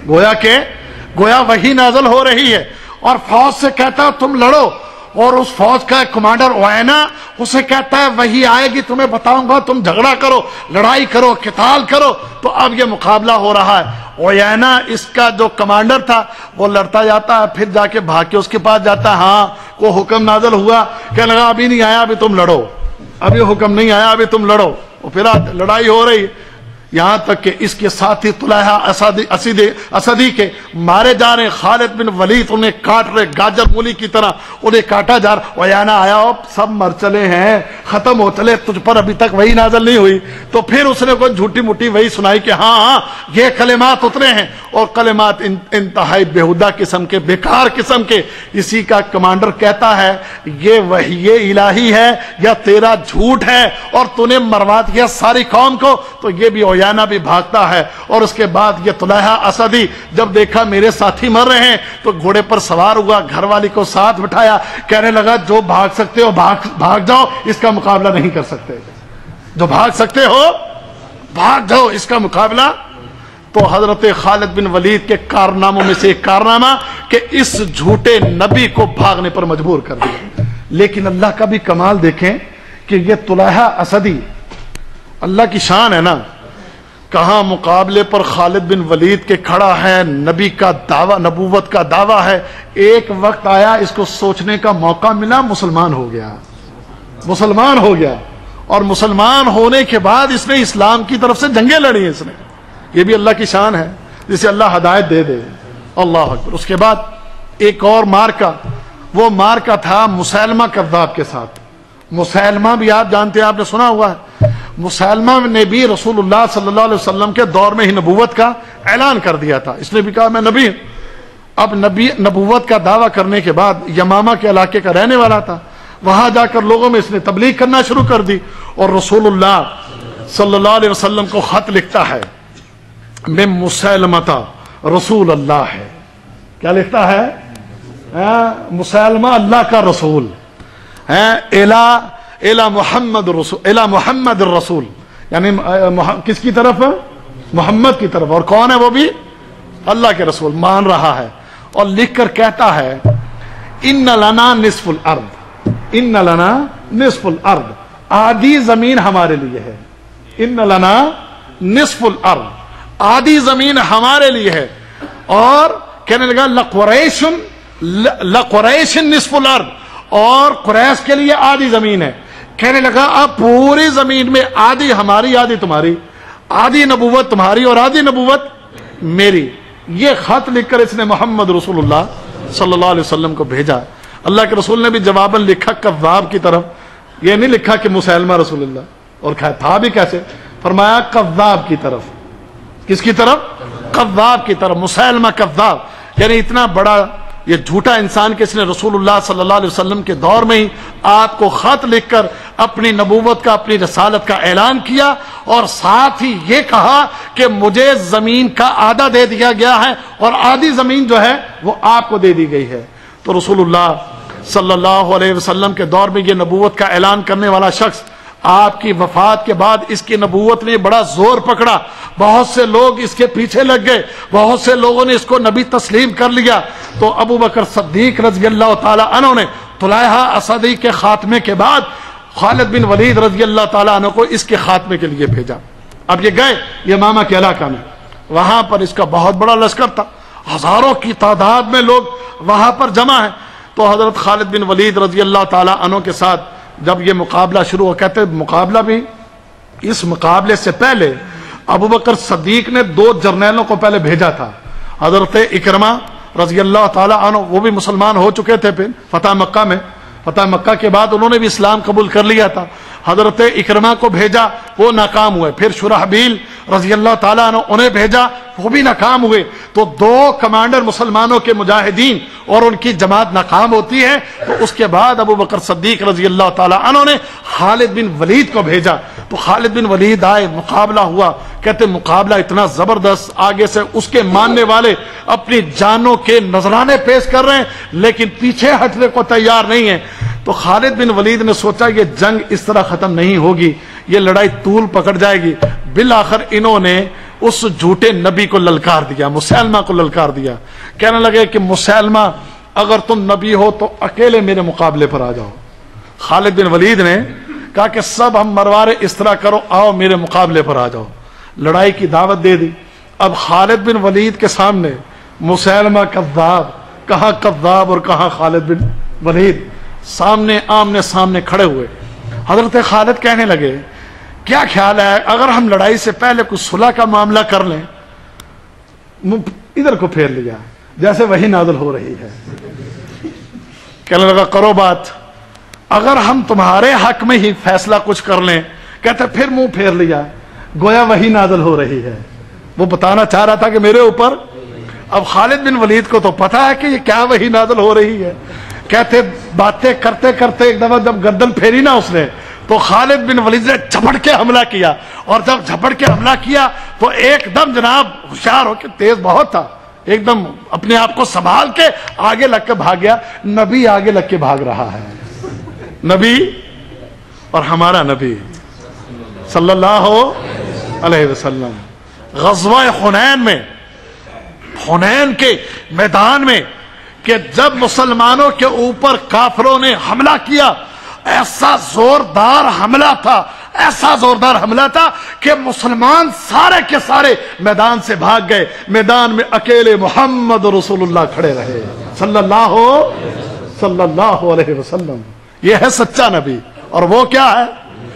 گویا کہ گویا وہی نازل ہو رہی ہے اور فوج سے کہتا ہے تم لڑو، اور اس فوج کا کمانڈر اوینا اسے کہتا ہے وہی آئے گی تمہیں بتاؤں گا، تم جھگڑا کرو، لڑائی کرو، قتال کرو۔ تو اب یہ مقابلہ ہو رہا ہے، اوینا اس کا جو کمانڈر تھا وہ لڑتا جاتا ہے، پھر جا کے بھاگ کے اس کے پاس جاتا ہے، ہاں کو حکم نازل ہوا، کہنے لگا ابھی نہیں آیا، ابھی تم لڑو، ابھی حکم نہیں آیا، ابھی تم لڑو، اور پھر لڑائی ہو رہی، یہاں تک کہ اس کے ساتھی طلحہ اسدی اسدی کے مارے جا رہے، خالد بن ولید انہیں کاٹ رہے گاجر مولی کی طرح، انہیں کاٹا جا رہا۔ اوینا آیا، سب مر چلے ہیں، ختم ہو چلے، تجھ پر ابھی تک وہی نازل نہیں ہوئی۔ تو پھر اس نے کوئی جھوٹی موٹی وہی سنائی کہ ہاں ہاں یہ کلمات اترے ہیں، اور کلمات انتہائی بےہودہ قسم کے، بیکار قسم کے۔ اسی کا کمانڈر کہتا ہے یہ وحی الہی ہے یا تیرا جھوٹ ہے، اور تو نے مروا دیا ساری قوم کو۔ تو یہ بھی اوینا بھی بھاگتا ہے، اور اس کے بعد یہ طلحہ اسدی جب دیکھا میرے ساتھی مر رہے ہیں تو گھوڑے پر سوار ہوا، گھر والی کو ساتھ بٹھایا، کہنے لگا جو بھاگ سکتے ہو بھاگ بھاگ جاؤ، اس کا مقابلہ نہیں کر سکتے، جو بھاگ سکتے ہو بھاگ جاؤ، اس کا مقابلہ۔ تو حضرت خالد بن ولید کے کارناموں میں سے ایک کارنامہ کہ اس جھوٹے نبی کو بھاگنے پر مجبور کر دیا۔ لیکن اللہ کا بھی کمال دیکھیں کہ یہ طلحہ اسدی، اللہ کی شان ہے نا، کہاں مقابلے پر خالد بن ولید کے کھڑا ہے، نبی کا دعویٰ، نبوت کا دعویٰ ہے۔ ایک وقت آیا اس کو سوچنے کا موقع ملا، مسلمان ہو گیا، مسلمان ہو گیا، اور مسلمان ہونے کے بعد اس نے اسلام کی طرف سے جنگیں لڑی، اس نے، یہ بھی اللہ کی شان ہے، جسے اللہ ہدایت دے دے، اللہ اکبر۔ اس کے بعد ایک اور مارکا، وہ مارکا تھا مسیلمہ کذاب کے ساتھ۔ مسیلمہ بھی آپ جانتے ہیں، آپ نے سنا ہوا ہے، مسیلمہ نے بھی رسول اللہ صلی اللہ علیہ وسلم کے دور میں ہی نبوت کا اعلان کر دیا تھا، اس نے بھی کہا میں نبی ہوں۔ اب نبی نبوت کا دعویٰ کرنے کے بعد یمامہ کے علاقے کا رہنے والا تھا، وہاں جا کر لوگوں میں اس نے تبلیغ کرنا شروع کر دی، اور رسول اللہ صلی اللہ علیہ وسلم کو خط لکھتا ہے، میں مسیلمہ رسول اللہ ہے، کیا لکھتا ہے؟ مسیلمہ اللہ کا رسول ہے، الہ الہ محمد رسول، الہ محمد الرسول، یعنی کس کی طرف؟ محمد کی طرف، اور کون ہے وہ بھی؟ اللہ کے رسول، مان رہا ہے، اور لکھ کر کہتا ہے ان لنا نصف الارض، ان لنا نصف الارض، آدھی زمین ہمارے لیے ہے، ان لنا نصف الارض، آدھی زمین ہمارے لیے ہے، اور کہنے لگا لقریش لقریش نصف الارض، اور قریش کے لیے آدھی زمین ہے۔ کہنے لگا اب پوری زمین میں آدھی ہماری آدھی تمہاری، آدھی نبوت تمہاری اور آدھی نبوت میری۔ یہ خط لکھ کر اس نے محمد رسول اللہ صلی اللہ علیہ وسلم کو بھیجا۔ اللہ کے رسول نے بھی جواباً لکھا کذاب کی طرف، یہ نہیں لکھا کہ مسیلمہ رسول اللہ، اور تھا بھی کیسے، فرمایا کذاب کی طرف۔ کس کی طرف؟ کذاب کی طرف، مسیلمہ کذاب، یعنی اتنا بڑا یہ جھوٹا انسان کہ اس نے رسول اللہ صلی اللہ علیہ وسلم کے دور میں ہی آپ کو خط لکھ کر اپنی نبوت کا، اپنی رسالت کا اعلان کیا، اور ساتھ ہی یہ کہا کہ مجھے زمین کا آدھا دے دیا گیا ہے اور آدھی زمین جو ہے وہ آپ کو دے دی گئی ہے۔ تو رسول اللہ صلی اللہ علیہ وسلم کے دور میں یہ نبوت کا اعلان کرنے والا شخص آپ کی وفات کے بعد اس کی نبوت نے بڑا زور پکڑا، بہت سے لوگ اس کے پیچھے لگ گئے، بہت سے لوگوں نے اس کو نبی تسلیم کر لیا۔ تو ابو بکر صدیق رضی اللہ تعالی عنہ نے طلحہ اسدی کے خاتمے کے بعد خالد بن ولید رضی اللہ تعالی عنہ کو اس کے خاتمے کے لیے بھیجا۔ اب یہ گئے یمامہ کے علاقہ میں، وہاں پر اس کا بہت بڑا لشکر تھا، ہزاروں کی تعداد میں لوگ وہاں پر جمع ہیں۔ تو حضرت خالد بن ولید رضی اللہ تعالی عنہ کے ساتھ جب یہ مقابلہ شروع ہو، کہتے مقابلہ بھی، اس مقابلے سے پہلے ابو بکر صدیق نے دو جرنیلوں کو پہلے بھیجا تھا، حضرت اکرمہ رضی اللہ تعالی عنہ، وہ بھی مسلمان ہو چکے تھے پھر فتح مکہ میں، فتح مکہ کے بعد انہوں نے بھی اسلام قبول کر لیا تھا۔ حضرت اکرمہ کو بھیجا، وہ ناکام ہوئے۔ پھر شرحبیل رضی اللہ تعالیٰ عنہ انہیں بھیجا، وہ بھی ناکام ہوئے۔ تو دو کمانڈر مسلمانوں کے مجاہدین اور ان کی جماعت ناکام ہوتی ہے، تو اس کے بعد ابو بکر صدیق رضی اللہ تعالیٰ عنہ نے خالد بن ولید کو بھیجا۔ تو خالد بن ولید آئے، مقابلہ ہوا، کہتے مقابلہ اتنا زبردست، آگے سے اس کے ماننے والے اپنی جانوں کے نذرانے پیش کر رہے ہیں لیکن پیچھے ہٹنے کو تیار نہیں ہیں۔ تو خالد بن ولید نے سوچا یہ جنگ اس طرح ختم نہیں ہوگی، یہ لڑائی طول پکڑ جائے گی۔ بالآخر انہوں نے اس جھوٹے نبی کو للکار دیا، مسلمہ کو للکار دیا، کہنے لگے کہ مسلمہ اگر تم نبی ہو تو اکیلے میرے مقابلے پر آ جاؤ۔ خالد بن ولید نے کہا کہ سب ہم مروارے اس طرح کرو، آؤ میرے مقابلے پر آ جاؤ، لڑائی کی دعوت دے دی۔ اب خالد بن ولید کے سامنے مسلمہ کذاب، کہاں کذاب اور کہاں خالد بن ولید، سامنے آمنے سامنے کھڑے ہوئے۔ حضرت خالد کہنے لگے کیا خیال ہے اگر ہم لڑائی سے پہلے کچھ صلح کا معاملہ کر لیں؟ ادھر کو پھیر لیا جیسے وہی نازل ہو رہی ہے، کہنے لگا کرو بات، اگر ہم تمہارے حق میں ہی فیصلہ کچھ کر لیں، کہتے پھر منہ پھیر لیا گویا وہی نازل ہو رہی ہے۔ وہ بتانا چاہ رہا تھا کہ میرے اوپر، اب خالد بن ولید کو تو پتا ہے کہ یہ کیا وہی نازل ہو رہی ہے۔ کہتے باتیں کرتے کرتے ایک دفعہ جب گردن پھیری نا اس نے، تو خالد بن ولید نے جھپٹ کے حملہ کیا، اور جب جھپٹ کے حملہ کیا تو ایک دم جناب ہوشیار ہو کے، تیز بہت تھا، ایک دم اپنے آپ کو سنبھال کے آگے لگ کے بھاگ گیا۔ نبی آگے لگ کے بھاگ رہا ہے، نبی اور ہمارا نبی صلی اللہ علیہ وسلم۔ غزوہ حنین میں، حنین کے میدان میں، کہ جب مسلمانوں کے اوپر کافروں نے حملہ کیا، ایسا زوردار حملہ تھا، ایسا زوردار حملہ تھا کہ مسلمان سارے کے سارے میدان سے بھاگ گئے، میدان میں اکیلے محمد رسول اللہ کھڑے رہے صلی اللہ صلی اللہ علیہ وسلم۔ یہ ہے سچا نبی، اور وہ کیا ہے؟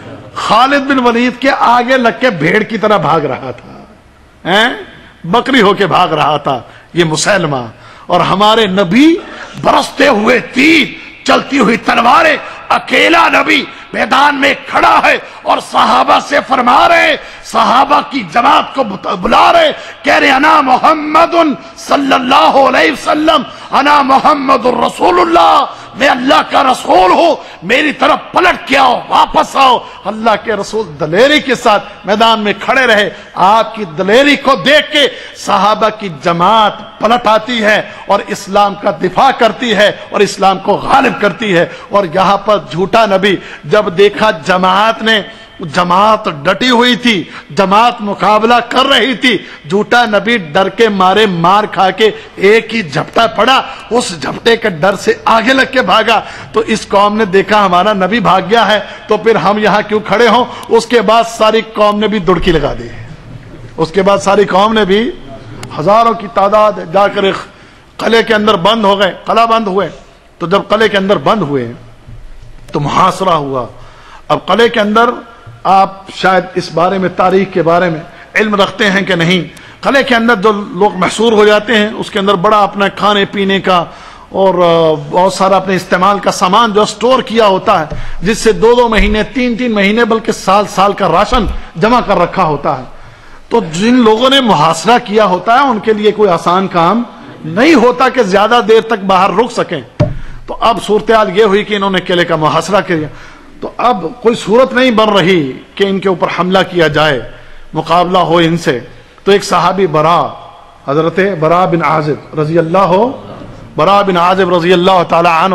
خالد بن ولید کے آگے لگ کے بھیڑ کی طرح بھاگ رہا تھا، بکری ہو کے بھاگ رہا تھا یہ مسلمہ، اور ہمارے نبی برستے ہوئے تیر، چلتی ہوئی تلواریں، اکیلا نبی میدان میں کھڑا ہے اور صحابہ سے فرما رہے، صحابہ کی جماعت کو بلا رہے، کہہ رہے انا محمد صلی اللہ علیہ وسلم، انا محمد الرسول اللہ، میں اللہ کا رسول ہوں، میری طرف پلٹ کے آؤ، واپس آؤ۔ اللہ کے رسول دلیری کے ساتھ میدان میں کھڑے رہے۔ آپ کی دلیری کو دیکھ کے صحابہ کی جماعت پلٹ آتی ہے اور اسلام کا دفاع کرتی ہے اور اسلام کو غالب کرتی ہے۔ اور یہاں پر جھوٹا نبی جب دیکھا جماعت نے، جماعت ڈٹی ہوئی تھی، جماعت مقابلہ کر رہی تھی، جھوٹا نبی ڈر کے مارے مار کھا کے ایک ہی جھپٹا پڑا، اس جھپٹے کے ڈر سے آگے لگ کے بھاگا۔ تو اس قوم نے دیکھا ہمارا نبی بھاگ گیا ہے تو پھر ہم یہاں کیوں کھڑے ہوں؟ اس کے بعد ساری قوم نے بھی دڑکی لگا دی، اس کے بعد ساری قوم نے بھی ہزاروں کی تعداد جا کر قلعے کے اندر بند ہو گئے، قلعہ بند ہوئے۔ تو جب قلعے کے اندر بند ہوئے تو محاصرہ ہوا۔ اب قلعے کے اندر آپ شاید اس بارے میں، تاریخ کے بارے میں علم رکھتے ہیں کہ نہیں، قلعے کے اندر جو لوگ محصور ہو جاتے ہیں اس کے اندر بڑا اپنا کھانے پینے کا اور بہت سارا اپنے استعمال کا سامان جو سٹور کیا ہوتا ہے، جس سے دو دو مہینے، تین تین مہینے، بلکہ سال سال کا راشن جمع کر رکھا ہوتا ہے۔ تو جن لوگوں نے محاصرہ کیا ہوتا ہے ان کے لیے کوئی آسان کام نہیں ہوتا کہ زیادہ دیر تک باہر رک سکیں۔ تو اب صورتحال یہ ہوئی کہ انہوں نے قلعے کا محاصرہ کیا، تو اب کوئی صورت نہیں بن رہی کہ ان کے اوپر حملہ کیا جائے، مقابلہ ہو ان سے۔ تو ایک صحابی برا، حضرت برا بن عازب رضی اللہ برا بن عازب رضی اللہ تعالی عنہ،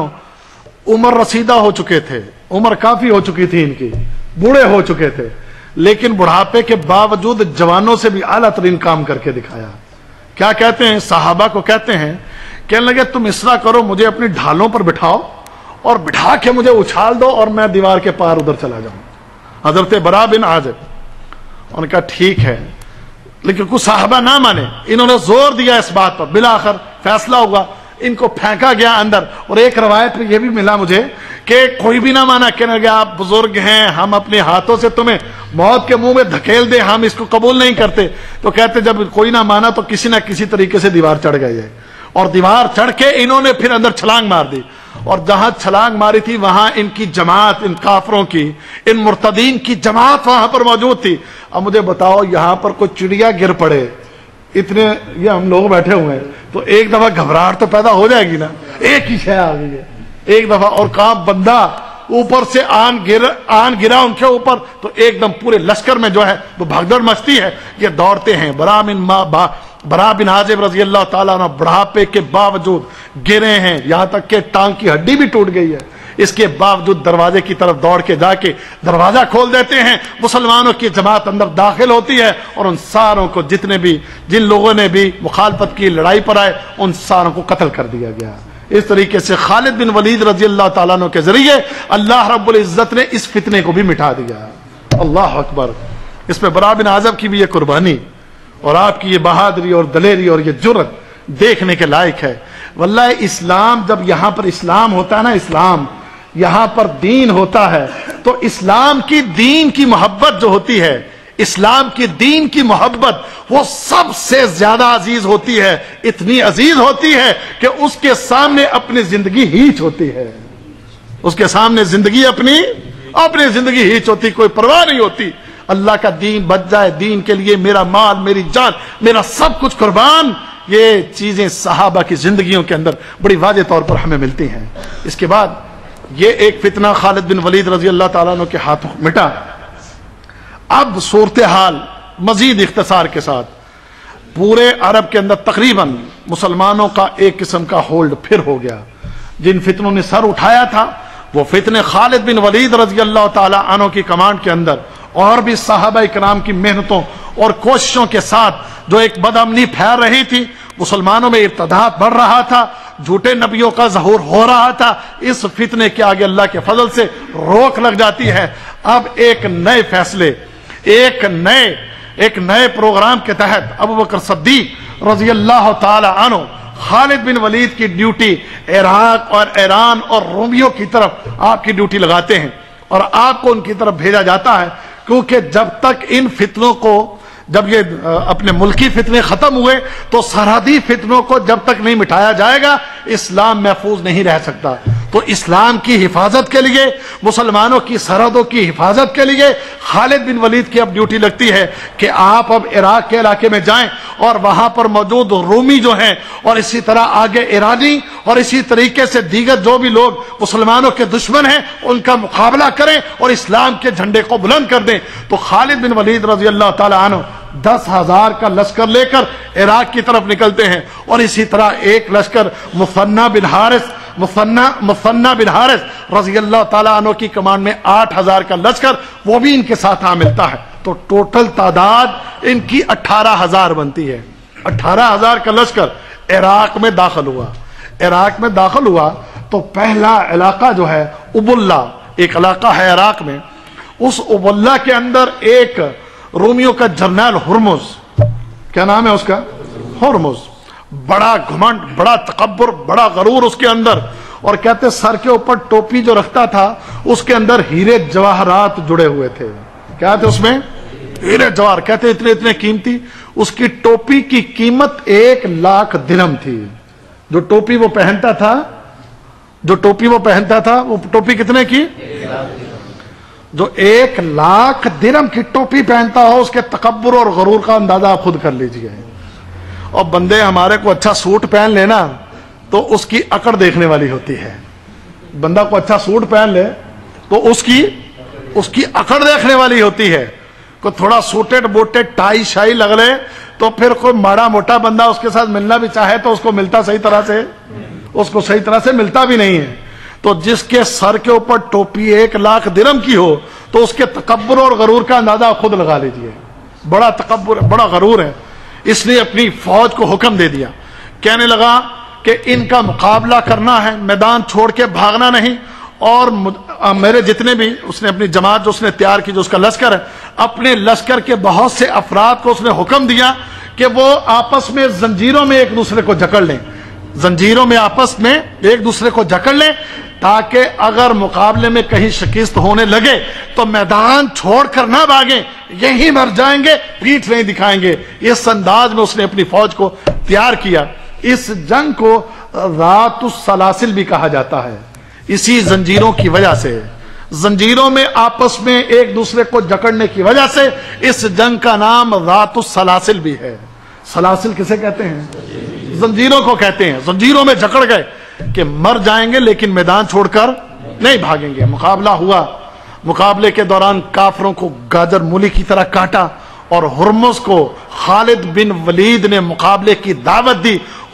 عمر رسیدہ ہو چکے تھے، عمر کافی ہو چکی تھی ان کی، بوڑھے ہو چکے تھے، لیکن بڑھاپے کے باوجود جوانوں سے بھی اعلیٰ ترین کام کر کے دکھایا۔ کیا کہتے ہیں؟ صحابہ کو کہتے ہیں، کہنے لگے تم اس طرح کرو، مجھے اپنی ڈھالوں پر بٹھاؤ اور بٹھا کے مجھے اچھال دو اور میں دیوار کے پار ادھر چلا جاؤں۔ حضرت برا بن عازب انہوں نے کہا ٹھیک ہے، لیکن کچھ صحابہ نہ مانے، انہوں نے زور دیا اس بات پر، بالآخر فیصلہ ہوا، ان کو پھینکا گیا اندر۔ اور ایک روایت میں یہ بھی ملا مجھے کہ کوئی بھی نہ مانا، کہنے لگا آپ بزرگ ہیں، ہم اپنے ہاتھوں سے تمہیں موت کے منہ میں دھکیل دیں، ہم اس کو قبول نہیں کرتے۔ تو کہتے جب کوئی نہ مانا تو کسی نہ کسی طریقے سے دیوار چڑھ گئے، اور دیوار چڑھ کے انہوں نے پھر اندر چھلانگ مار دی، اور جہاں چھلانگ ماری تھی وہاں ان کی جماعت، ان کافروں کی، ان مرتدین کی جماعت وہاں پر موجود تھی۔ اب مجھے بتاؤ یہاں پر کوئی چڑیا گر پڑے، اتنے یہ ہم لوگ بیٹھے ہوئے ہیں، تو ایک دفعہ گھبراہٹ تو پیدا ہو جائے گی نا، ایک ہی شے آ گئی ہے ایک دفعہ، اور کہاں بندہ اوپر سے آن گر آن گرا ان کے اوپر، تو ایک دم پورے لشکر میں جو ہے وہ بھگدڑ مچتی ہے، یہ دوڑتے ہیں۔ برا بن برا بن عازب رضی اللہ تعالیٰ عنہ بڑھاپے کے باوجود گرے ہیں، یہاں تک کہ ٹانگ کی ہڈی بھی ٹوٹ گئی ہے، اس کے باوجود دروازے کی طرف دوڑ کے جا کے دروازہ کھول دیتے ہیں، مسلمانوں کی جماعت اندر داخل ہوتی ہے اور ان ساروں کو، جتنے بھی جن لوگوں نے بھی مخالفت کی، لڑائی پر آئے، ان ساروں کو قتل کر دیا گیا۔ اس طریقے سے خالد بن ولید رضی اللہ تعالیٰ عنہ کے ذریعے اللہ رب العزت نے اس فتنے کو بھی مٹا دیا۔ اللہ اکبر۔ اس میں برا بن عازب کی بھی یہ قربانی اور آپ کی یہ بہادری اور دلیری اور یہ جرت دیکھنے کے لائق ہے۔ واللہ اسلام جب یہاں پر اسلام ہوتا ہے نا، اسلام یہاں پر دین ہوتا ہے، تو اسلام کی دین کی محبت جو ہوتی ہے، اسلام کی دین کی محبت وہ سب سے زیادہ عزیز ہوتی ہے، اتنی عزیز ہوتی ہے کہ اس کے سامنے اپنی زندگی ہیچ ہوتی ہے، اس کے سامنے زندگی اپنی اپنی زندگی ہیچ ہوتی، کوئی پرواہ نہیں ہوتی۔ اللہ کا دین بچ جائے، دین کے لیے میرا مال، میری جان، میرا سب کچھ قربان، یہ چیزیں صحابہ کی زندگیوں کے اندر بڑی واضح طور پر ہمیں ملتی ہیں۔ اس کے بعد یہ ایک فتنہ خالد بن ولید رضی اللہ تعالیٰ عنہ کے ہاتھوں مٹا۔ اب صورتحال مزید اختصار کے ساتھ پورے عرب کے اندر تقریباً مسلمانوں کا ایک قسم کا ہولڈ پھر ہو گیا۔ جن فتنوں نے سر اٹھایا تھا وہ فتنے خالد بن ولید رضی اللہ تعالیٰ عنہ کی کمانڈ کے اندر اور بھی صحابہ کرام کی محنتوں اور کوششوں کے ساتھ جو ایک بدامنی پھیل رہی تھی، مسلمانوں میں ارتداد بڑھ رہا تھا، جھوٹے نبیوں کا ظہور ہو رہا تھا، اس فتنے کے آگے اللہ کے فضل سے روک لگ جاتی ہے۔ اب ایک نئے فیصلے، ایک نئے ایک نئے پروگرام کے تحت ابو بکر صدیق رضی اللہ تعالی عنہ خالد بن ولید کی ڈیوٹی عراق اور ایران اور رومیوں کی طرف آپ کی ڈیوٹی لگاتے ہیں اور آپ کو ان کی طرف بھیجا جاتا ہے، کیونکہ جب تک ان فتنوں کو، جب یہ اپنے ملکی فتنے ختم ہوئے تو سرحدی فتنوں کو جب تک نہیں مٹایا جائے گا اسلام محفوظ نہیں رہ سکتا۔ تو اسلام کی حفاظت کے لیے، مسلمانوں کی سرحدوں کی حفاظت کے لیے خالد بن ولید کی اب ڈیوٹی لگتی ہے کہ آپ اب عراق کے علاقے میں جائیں اور وہاں پر موجود رومی جو ہیں اور اسی طرح آگے ایرانی اور اسی طریقے سے دیگر جو بھی لوگ مسلمانوں کے دشمن ہیں ان کا مقابلہ کریں اور اسلام کے جھنڈے کو بلند کر دیں۔ تو خالد بن ولید رضی اللہ تعالی عنہ دس ہزار کا لشکر لے کر عراق کی طرف نکلتے ہیں اور اسی طرح ایک لشکر مثنی بن حارث مثنی مثنی بن حارث رضی اللہ تعالیٰ عنہ کی کمانڈ میں آٹھ ہزار کا لشکر وہ بھی ان کے ساتھ آ ملتا ہے۔ تو ٹوٹل تعداد ان کی اٹھارہ ہزار بنتی ہے۔ اٹھارہ ہزار کا لشکر عراق میں داخل ہوا۔ عراق میں داخل ہوا تو پہلا علاقہ جو ہے ابلا، ایک علاقہ ہے عراق میں، اس ابلا کے اندر ایک رومیوں کا جرنیل ہرمز، کیا نام ہے اس کا؟ ہرمز، بڑا گھمنڈ، بڑا تکبر، بڑا غرور اس کے اندر، اور کہتے سر کے اوپر ٹوپی جو رکھتا تھا اس کے اندر ہیرے جواہرات جڑے ہوئے تھے۔ کیا تھے اس میں؟ ہیرے جواہر، کہتے اتنے اتنے قیمتی۔ اس کی ٹوپی کی قیمت ایک لاکھ درہم تھی۔ جو ٹوپی وہ پہنتا تھا جو ٹوپی وہ پہنتا تھا وہ ٹوپی کتنے کی؟ جو ایک لاکھ درہم کی ٹوپی پہنتا ہو، اس کے تکبر اور غرور کا اندازہ آپ خود کر لیجئے۔ اور بندے ہمارے کو اچھا سوٹ پہن لینا تو اس کی اکڑ دیکھنے والی ہوتی ہے۔ بندہ کو اچھا سوٹ پہن لے تو اس کی اس کی اکڑ دیکھنے والی ہوتی ہے۔ کوئی تھوڑا سوٹیڈ بوٹیڈ ٹائی شائی لگ لے تو پھر کوئی ماڑا موٹا بندہ اس کے ساتھ ملنا بھی چاہے تو اس کو ملتا صحیح طرح سے اس کو صحیح طرح سے ملتا بھی نہیں ہے۔ تو جس کے سر کے اوپر ٹوپی ایک لاکھ درہم کی ہو تو اس کے تکبر اور غرور کا اندازہ خود لگا لیجئے۔ بڑا تکبر، بڑا غرور ہے۔ اس نے اپنی فوج کو حکم دے دیا، کہنے لگا کہ ان کا مقابلہ کرنا ہے، میدان چھوڑ کے بھاگنا نہیں، اور میرے جتنے بھی، اس نے اپنی جماعت جو اس نے تیار کی، جو اس کا لشکر ہے، اپنے لشکر کے بہت سے افراد کو اس نے حکم دیا کہ وہ آپس میں زنجیروں میں ایک دوسرے کو جکڑ لیں، زنجیروں میں آپس میں ایک دوسرے کو جکڑ لیں، تاکہ اگر مقابلے میں کہیں شکست ہونے لگے تو میدان چھوڑ کر نہ بھاگیں، یہی مر جائیں گے، پیٹھ نہیں دکھائیں گے۔ اس انداز میں اس نے اپنی فوج کو تیار کیا۔ اس جنگ کو ذات السلاسل بھی کہا جاتا ہے، اسی زنجیروں کی وجہ سے، زنجیروں میں آپس میں ایک دوسرے کو جکڑنے کی وجہ سے اس جنگ کا نام ذات السلاسل بھی ہے۔ سلاسل کسے کہتے ہیں؟ زنجیروں کو کہتے ہیں۔ زنجیروں میں جکڑ گئے کہ مر جائیں گے لیکن میدان چھوڑ کر نہیں بھاگیں گے۔ مقابلہ ہوا، مقابلے کے دوران کافروں کو گاجر مولی کی طرح کاٹا اور ہرمز کو خالد بن ولید نے مقابلے کی دعوت دی۔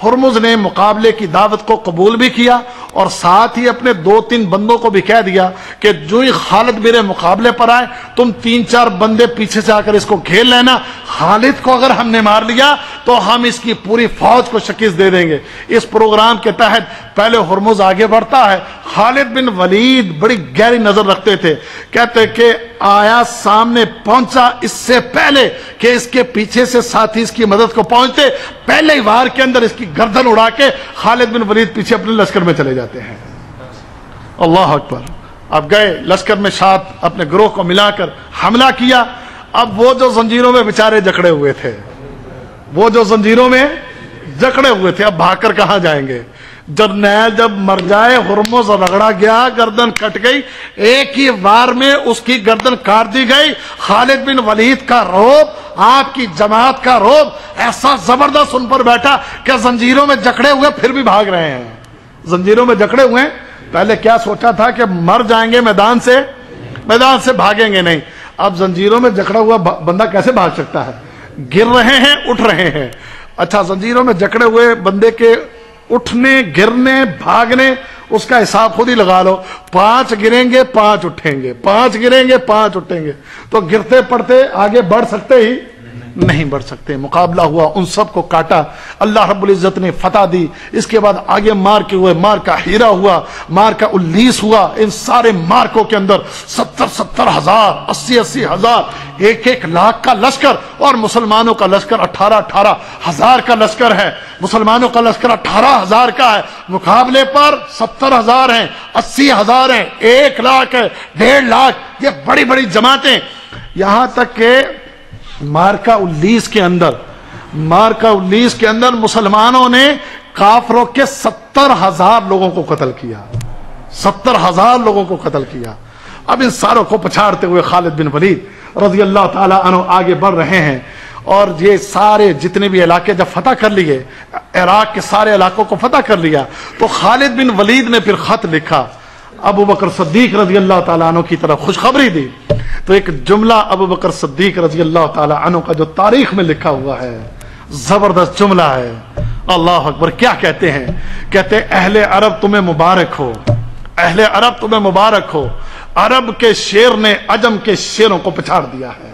ہرمز نے مقابلے کی دعوت کو قبول بھی کیا اور ساتھ ہی اپنے دو تین بندوں کو بھی کہہ دیا کہ جو ہی خالد میرے مقابلے پر آئے تم تین چار بندے پیچھے سے آ کر اس کو گھیر لینا، خالد کو اگر ہم نے مار لیا تو ہم اس کی پوری فوج کو شکست دے دیں گے۔ اس پروگرام کے تحت پہلے ہرمز آگے بڑھتا ہے۔ خالد بن ولید بڑی گہری نظر رکھتے تھے، کہتے کہ آیا سامنے پہنچا اس سے پہلے کہ اس کے پیچھے سے ساتھی اس کی مدد کو پہنچتے، پہلے ہی وار کے اندر اس کی گردن اڑا کے خالد بن ولید پیچھے اپنے لشکر میں چلے جاتے ہیں۔ اللہ اکبر۔ اب گئے لشکر میں ساتھ اپنے گروہ کو ملا کر حملہ کیا۔ اب وہ جو زنجیروں میں بیچارے جکڑے ہوئے تھے، وہ جو زنجیروں میں جکڑے ہوئے تھے، اب بھاگ کر کہاں جائیں گے؟ جرنیل جب مر جائے، ہرمز رگڑا گیا، گردن کٹ گئی، ایک ہی وار میں اس کی گردن کاٹ دی گئی۔ خالد بن ولید کا روب، آپ کی جماعت کا روب ایسا زبردست ان پر بیٹھا کہ زنجیروں میں جکڑے ہوئے پھر بھی بھاگ رہے ہیں۔ زنجیروں میں جکڑے ہوئے، پہلے کیا سوچا تھا کہ مر جائیں گے میدان سے، میدان سے بھاگیں گے نہیں۔ اب زنجیروں میں جکڑا ہوا بندہ کیسے بھاگ سکتا ہے؟ گر رہے ہیں، اٹھ رہے ہیں۔ اچھا، زنجیروں میں جکڑے ہوئے بندے کے اٹھنے، گرنے، بھاگنے، اس کا حساب خود ہی لگا لو۔ پانچ گریں گے، پانچ اٹھیں گے، پانچ گریں گے، پانچ اٹھیں گے، تو گرتے پڑتے آگے بڑھ سکتے ہی نہیں بڑھ سکتے۔ مقابلہ ہوا، ان سب کو کاٹا، اللہ رب العزت نے فتح دی۔ اس کے بعد آگے مار کے ہوئے، مار کا ہیرا ہوا، مار کا الیس ہوا۔ ان سارے مارکوں کے اندر ستر ستر ہزار، اسی اسی ہزار، ایک ایک لاکھ کا لشکر، اور مسلمانوں کا لشکر اٹھارہ اٹھارہ ہزار کا لشکر ہے۔ مسلمانوں کا لشکر اٹھارہ ہزار کا ہے، مقابلے پر ستر ہزار ہیں، اسی ہزار ہیں، ایک لاکھ ہے، ڈیڑھ لاکھ، یہ بڑی بڑی جماعتیں۔ یہاں تک کہ مارکا الیس کے اندر مارکا الیس کے اندر مسلمانوں نے کافروں کے ستر ہزار لوگوں کو قتل کیا، ستر ہزار لوگوں کو قتل کیا۔ اب ان ساروں کو پچھاڑتے ہوئے خالد بن ولید رضی اللہ تعالی عنہ آگے بڑھ رہے ہیں، اور یہ سارے جتنے بھی علاقے جب فتح کر لیے، عراق کے سارے علاقوں کو فتح کر لیا، تو خالد بن ولید نے پھر خط لکھا، ابو بکر صدیق رضی اللہ تعالیٰ عنہ کی طرف خوشخبری دی۔ تو ایک جملہ ابو بکر صدیق رضی اللہ تعالیٰ عنہ کا جو تاریخ میں لکھا ہوا ہے، زبردست جملہ ہے۔ اللہ اکبر۔ کیا کہتے ہیں؟ کہتے ہیں اہل عرب تمہیں مبارک ہو، اہل عرب تمہیں مبارک ہو، عرب کے شیر نے عجم کے شیروں کو پچھاڑ دیا ہے۔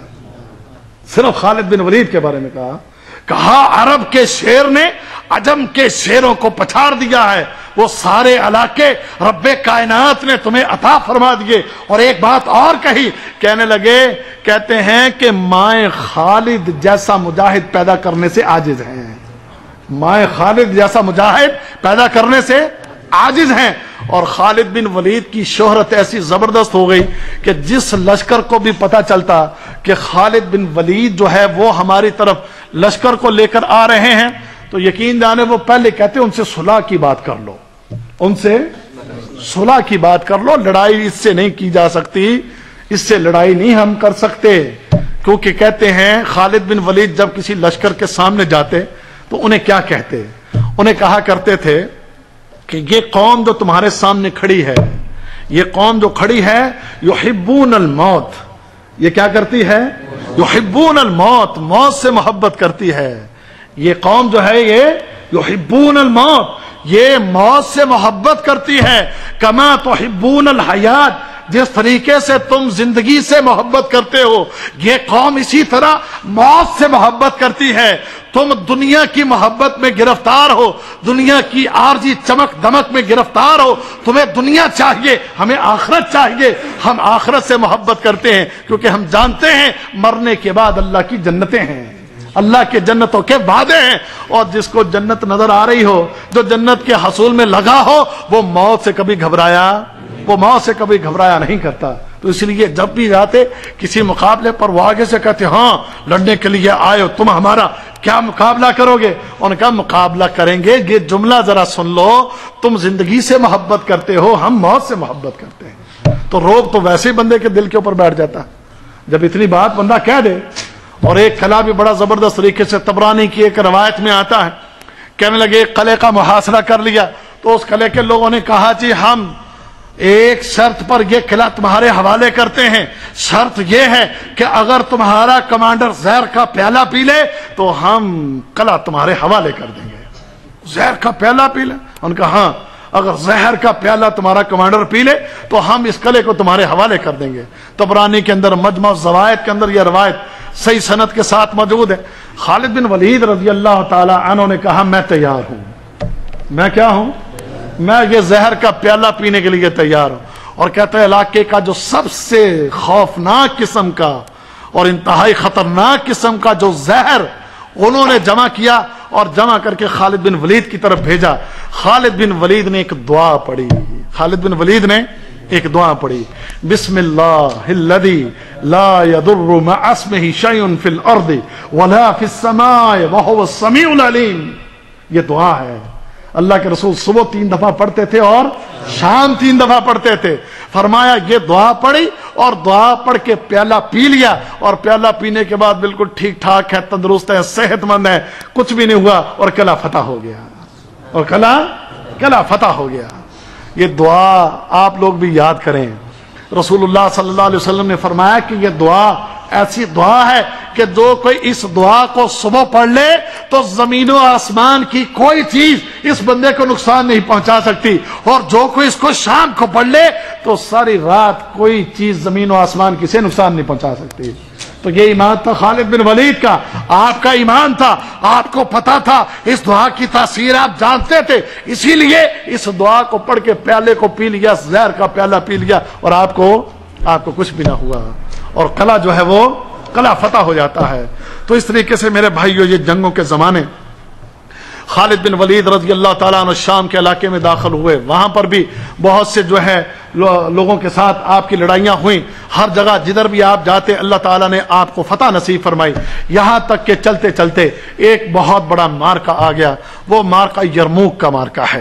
صرف خالد بن ولید کے بارے میں کہا کہا عرب کے شیر نے عجم کے شیروں کو پچھاڑ دیا ہے، وہ سارے علاقے رب کائنات نے تمہیں عطا فرما دیے۔ اور ایک بات اور کہی، کہنے لگے، کہتے ہیں کہ مائیں خالد جیسا مجاہد پیدا کرنے سے عاجز ہیں، مائیں خالد جیسا مجاہد پیدا کرنے سے عاجز ہیں۔ اور خالد بن ولید کی شہرت ایسی زبردست ہو گئی کہ جس لشکر کو بھی پتا چلتا کہ خالد بن ولید جو ہے وہ ہماری طرف لشکر کو لے کر آ رہے ہیں، تو یقین جانے وہ پہلے کہتے ان سے صلح کی بات کر لو، ان سے صلح کی بات کر لو، لڑائی اس سے نہیں کی جا سکتی، اس سے لڑائی نہیں ہم کر سکتے۔ کیونکہ کہتے ہیں خالد بن ولید جب کسی لشکر کے سامنے جاتے تو انہیں کیا کہتے؟ انہیں کہا کرتے تھے کہ یہ قوم جو تمہارے سامنے کھڑی ہے، یہ قوم جو کھڑی ہے، یحبون الموت، یہ کیا کرتی ہے؟ یحبون الموت، موت سے محبت کرتی ہے۔ یہ قوم جو ہے یہ یحبون الموت، یہ موت سے محبت کرتی ہے۔ کما تحبون الحیات، جس طریقے سے تم زندگی سے محبت کرتے ہو، یہ قوم اسی طرح موت سے محبت کرتی ہے۔ تم دنیا کی محبت میں گرفتار ہو، دنیا کی عارضی چمک دمک میں گرفتار ہو، تمہیں دنیا چاہیے، ہمیں آخرت چاہیے۔ ہم آخرت سے محبت کرتے ہیں کیونکہ ہم جانتے ہیں مرنے کے بعد اللہ کی جنتیں ہیں، اللہ کے جنتوں کے وعدے ہیں، اور جس کو جنت نظر آ رہی ہو، جو جنت کے حصول میں لگا ہو، وہ موت سے کبھی گھبرایا وہ موت سے کبھی گھبرایا نہیں کرتا۔ تو اس لیے جب بھی جاتے کسی مقابلے پر، وہ آگے سے کہتے ہاں لڑنے کے لیے آئے ہو، تم ہمارا کیا مقابلہ کرو گے؟ ان کا مقابلہ کریں گے، یہ جملہ ذرا سن لو، تم زندگی سے محبت کرتے ہو، ہم موت سے محبت کرتے ہیں۔ تو روب تو ویسے ہی بندے کے دل کے اوپر بیٹھ جاتا جب اتنی بات بندہ کہہ دے۔ اور ایک قلعہ بھی بڑا زبردست طریقے سے طبرانی کی ایک روایت میں آتا ہے، کہنے لگے ایک قلعے کا محاصرہ کر لیا، تو اس قلعے کے لوگوں نے کہا جی ہم ایک شرط پر یہ قلعہ تمہارے حوالے کرتے ہیں، شرط یہ ہے کہ اگر تمہارا کمانڈر زہر کا پیالہ پی لے تو ہم قلعہ تمہارے حوالے کر دیں گے۔ زہر کا پیالہ پی لیں؟ ان کا ہاں، اگر زہر کا پیالہ تمہارا کمانڈر پی لے تو ہم اس قلعے کو تمہارے حوالے کر دیں گے۔ طبرانی کے اندر مجمع الزوائد کے اندر یہ روایت صحیح سند کے ساتھ موجود ہے۔ خالد بن ولید رضی اللہ تعالی عنہ نے کہا میں تیار ہوں، میں کیا ہوں؟ میں یہ زہر کا پیالہ پینے کے لیے تیار ہوں۔ اور کہتے ہیں علاقے کا جو سب سے خوفناک قسم کا اور انتہائی خطرناک قسم کا جو زہر انہوں نے جمع کیا اور جمع کر کے خالد بن ولید کی طرف بھیجا۔ خالد بن ولید نے ایک دعا پڑھی، خالد بن ولید نے ایک دعا پڑھی، بسم اللہ الذی لا یضر مع اسمہ شیء فی الارض ولا فی السماء وہو السمیع العلیم۔ یہ دعا ہے، اللہ کے رسول صبح تین دفعہ پڑھتے تھے اور شام تین دفعہ پڑھتے تھے۔ فرمایا یہ دعا پڑھی اور دعا پڑھ کے پیالہ پی لیا، اور پیالہ پینے کے بعد بالکل ٹھیک ٹھاک ہے، تندرست ہے، صحت مند ہے، کچھ بھی نہیں ہوا، اور قلعہ فتح ہو گیا، اور قلعہ قلعہ فتح ہو گیا۔ یہ دعا آپ لوگ بھی یاد کریں۔ رسول اللہ صلی اللہ علیہ وسلم نے فرمایا کہ یہ دعا ایسی دعا ہے کہ جو کوئی اس دعا کو صبح پڑھ لے تو زمین و آسمان کی کوئی چیز اس بندے کو نقصان نہیں پہنچا سکتی، اور جو کوئی اس کو شام کو پڑھ لے تو ساری رات کوئی چیز زمین و آسمان کسی نقصان نہیں پہنچا سکتی۔ تو یہ ایمان تھا خالد بن ولید کا، آپ کا ایمان تھا، آپ کو پتا تھا اس دعا کی تاثیر آپ جانتے تھے، اسی لیے اس دعا کو پڑھ کے پیالے کو پی لیا، زہر کا پیالہ پی لیا، اور آپ کو آپ کو کچھ بھی نہ ہوا، اور قلعہ جو ہے وہ قلعہ فتح ہو جاتا ہے۔ تو اس طریقے سے میرے بھائیو یہ جنگوں کے زمانے، خالد بن ولید رضی اللہ تعالیٰ عنہ شام کے علاقے میں داخل ہوئے، وہاں پر بھی بہت سے جو ہے لوگوں کے ساتھ آپ کی لڑائیاں ہوئیں، ہر جگہ جدھر بھی آپ جاتے اللہ تعالیٰ نے آپ کو فتح نصیب فرمائی، یہاں تک کہ چلتے چلتے ایک بہت بڑا مارکا آ گیا، وہ مارکا یرموک کا مارکا ہے۔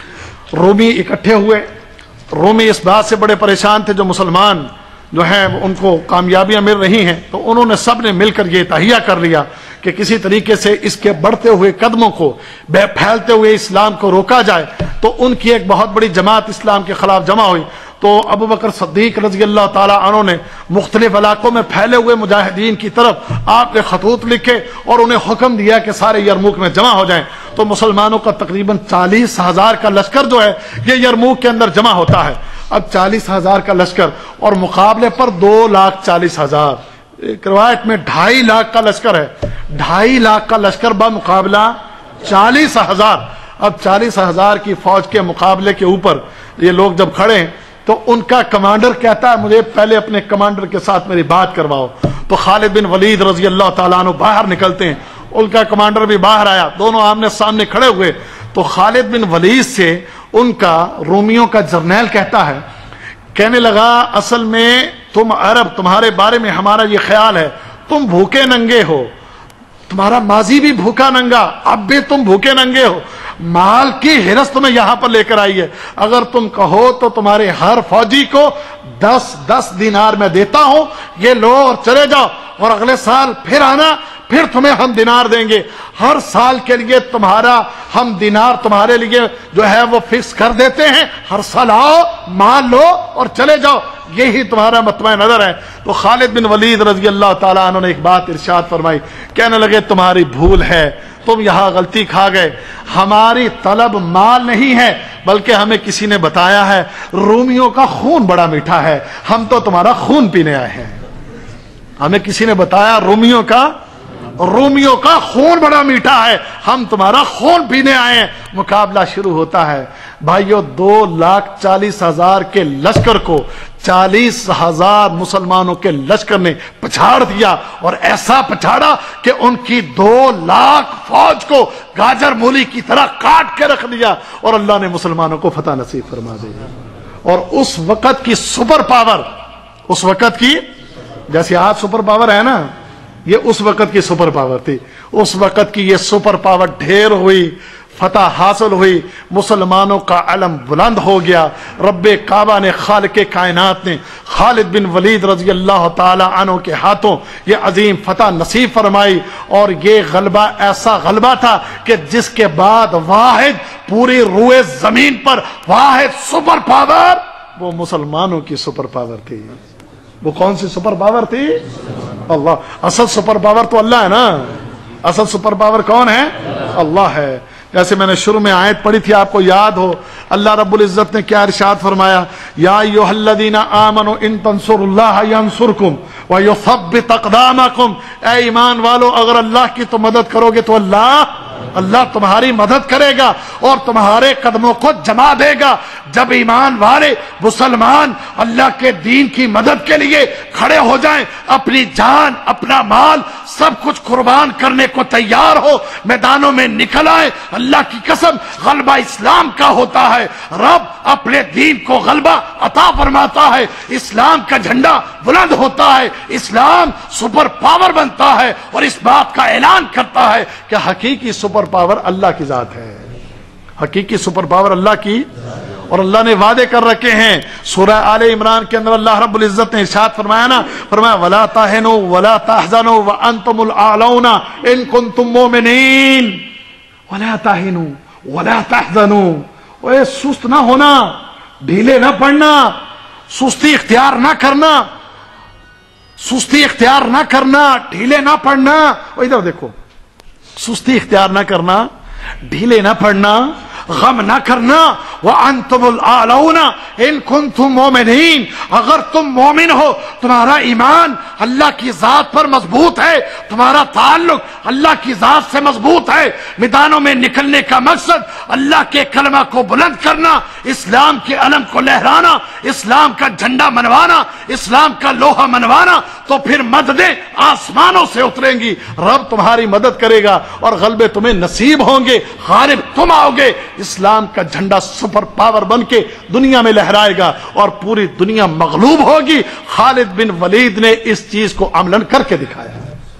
رومی اکٹھے ہوئے، رومی اس بات سے بڑے پریشان تھے جو مسلمان جو ہیں ان کو کامیابیاں مل رہی ہیں، تو انہوں نے سب نے مل کر یہ تہیہ کر لیا کہ کسی طریقے سے اس کے بڑھتے ہوئے قدموں کو، بے پھیلتے ہوئے اسلام کو روکا جائے۔ تو ان کی ایک بہت بڑی جماعت اسلام کے خلاف جمع ہوئی، تو ابو بکر صدیق رضی اللہ تعالیٰ عنہ نے مختلف علاقوں میں پھیلے ہوئے مجاہدین کی طرف آپ نے خطوط لکھے اور انہیں حکم دیا کہ سارے یرموک میں جمع ہو جائیں۔ تو مسلمانوں کا تقریباً چالیس ہزار کا لشکر جو ہے یہ یرموک کے اندر جمع ہوتا ہے۔ اب چالیس ہزار کا لشکر اور مقابلے پر دو لاکھ چالیس ہزار، ایک روایت میں ڈھائی لاکھ کا لشکر ہے، ڈھائی لاکھ کا لشکر بمقابلہ چالیس ہزار۔ اب چالیس ہزار کی فوج کے مقابلے کے اوپر یہ لوگ جب کھڑے ہیں تو ان کا کمانڈر کہتا ہے مجھے پہلے اپنے کمانڈر کے ساتھ میری بات کرواؤ۔ تو خالد بن ولید رضی اللہ تعالیٰ عنہ باہر نکلتے ہیں، ان کا کمانڈر بھی باہر آیا، دونوں آمنے سامنے کھڑے ہوئے۔ تو خالد بن ولید سے ان کا رومیوں کا جرنیل کہتا ہے، کہنے لگا اصل میں تم عرب، تمہارے بارے میں ہمارا یہ خیال ہے تم بھوکے ننگے ہو، تمہارا ماضی بھی بھوکا ننگا، اب بھی تم بھوکے ننگے ہو، مال کی ہرس تمہیں یہاں پر لے کر آئی ہے، اگر تم کہو تو تمہارے ہر فوجی کو دس دس دینار میں دیتا ہوں، یہ لو اور چلے جاؤ، اور اگلے سال پھر آنا، پھر تمہیں ہم دینار دیں گے، ہر سال کے لیے تمہارا ہم دینار تمہارے لیے جو ہے وہ فکس کر دیتے ہیں، ہر سال آؤ، مال لو اور چلے جاؤ، یہی تمہارا مطمع نظر ہے۔ تو خالد بن ولید رضی اللہ تعالیٰ عنہ نے ایک بات ارشاد فرمائی، کہنے لگے تمہاری بھول ہے، تم یہاں غلطی کھا گئے، ہماری طلب مال نہیں ہے بلکہ ہمیں کسی نے بتایا ہے رومیوں کا خون بڑا میٹھا ہے، ہم تو تمہارا خون پینے آئے ہیں، ہمیں کسی نے بتایا رومیوں کا رومیوں کا خون بڑا میٹھا ہے، ہم تمہارا خون پینے آئے ہیں۔ مقابلہ شروع ہوتا ہے، بھائیو دو لاکھ چالیس ہزار کے لشکر کو چالیس ہزار مسلمانوں کے لشکر نے پچھاڑ دیا، اور ایسا پچھاڑا کہ ان کی دو لاکھ فوج کو گاجر مولی کی طرح کاٹ کے رکھ دیا، اور اللہ نے مسلمانوں کو فتح نصیب فرما دیا۔ اور اس وقت کی سپر پاور، اس وقت کی جیسے آج سپر پاور ہے نا، یہ اس وقت کی سپر پاور تھی، اس وقت کی یہ سپر پاور ڈھیر ہوئی، فتح حاصل ہوئی، مسلمانوں کا علم بلند ہو گیا۔ رب کعبہ نے، خالق کائنات نے خالد بن ولید رضی اللہ تعالی عنہ کے ہاتھوں یہ عظیم فتح نصیب فرمائی، اور یہ غلبہ ایسا غلبہ تھا کہ جس کے بعد واحد پوری روئے زمین پر واحد سپر پاور وہ مسلمانوں کی سپر پاور تھی۔ وہ کون سی سپر پاور تھی؟ اللہ۔ اصل سپر پاور تو اللہ ہے نا، اصل سپر پاور کون ہے؟ اللہ ہے۔ جیسے میں نے شروع میں آیت پڑھی تھی، آپ کو یاد ہو اللہ رب العزت نے کیا ارشاد فرمایا، یا ایھا الذین آمنوا ان تنصروا اللہ ینصرکم ویثبت اقدامکم، اے ایمان والو اگر اللہ کی تو مدد کرو گے تو اللہ اللہ تمہاری مدد کرے گا اور تمہارے قدموں کو جما دے گا۔ جب ایمان والے مسلمان اللہ کے دین کی مدد کے لیے کھڑے ہو جائیں، اپنی جان اپنا مال سب کچھ قربان کرنے کو تیار ہو، میدانوں میں نکل آئے، اللہ کی قسم غلبہ اسلام کا ہوتا ہے۔ رب اپنے دین کو غلبہ عطا فرماتا ہے، اسلام کا جھنڈا بلند ہوتا ہے، اسلام سپر پاور بنتا ہے، اور اس بات کا اعلان کرتا ہے کہ حقیقی سپر پاور اللہ کی ذات ہے، حقیقی سپر پاور اللہ کی، اور اللہ نے وعدے کر رکھے ہیں۔ سورہ آل عمران کے اندر اللہ رب العزت نے ارشاد فرمایا نا، فرمایا وَلَا تَهِنُوا وَلَا تَحْزَنُوا وَأَنْتُمُ الْأَعْلَوْنَ إِن كُنتُم مُؤْمِنِينَ۔ وَلَا تَهِنُوا وَلَا تَحْزَنُوا، اے سست نہ ہونا، ڈھیلے نہ پڑنا، سستی اختیار نہ کرنا، سستی اختیار نہ کرنا، ڈھیلے نہ پڑنا۔ ادھر دیکھو، سستی اختیار نہ کرنا، ڈھیلے نہ پڑنا، غم نہ کرنا۔ وَأَنْتُمُ الْأَعْلَوْنَ إِن كُنتُم مُؤْمِنِينَ، اگر تم مومن ہو، تمہارا ایمان اللہ کی ذات پر مضبوط ہے، تمہارا تعلق اللہ کی ذات سے مضبوط ہے، میدانوں میں نکلنے کا مقصد اللہ کے کلمہ کو بلند کرنا، اسلام کے علم کو لہرانا، اسلام کا جھنڈا منوانا، اسلام کا لوہا منوانا، تو پھر مددیں آسمانوں سے اتریں گی، رب تمہاری مدد کرے گا اور غلبے تمہیں نصیب ہوں گے، غالب تم آؤ گے، اسلام کا جھنڈا سپر پاور بن کے دنیا میں لہرائے گا اور پوری دنیا مغلوب ہوگی۔ خالد بن ولید نے اس چیز کو عملاً کر کے دکھایا۔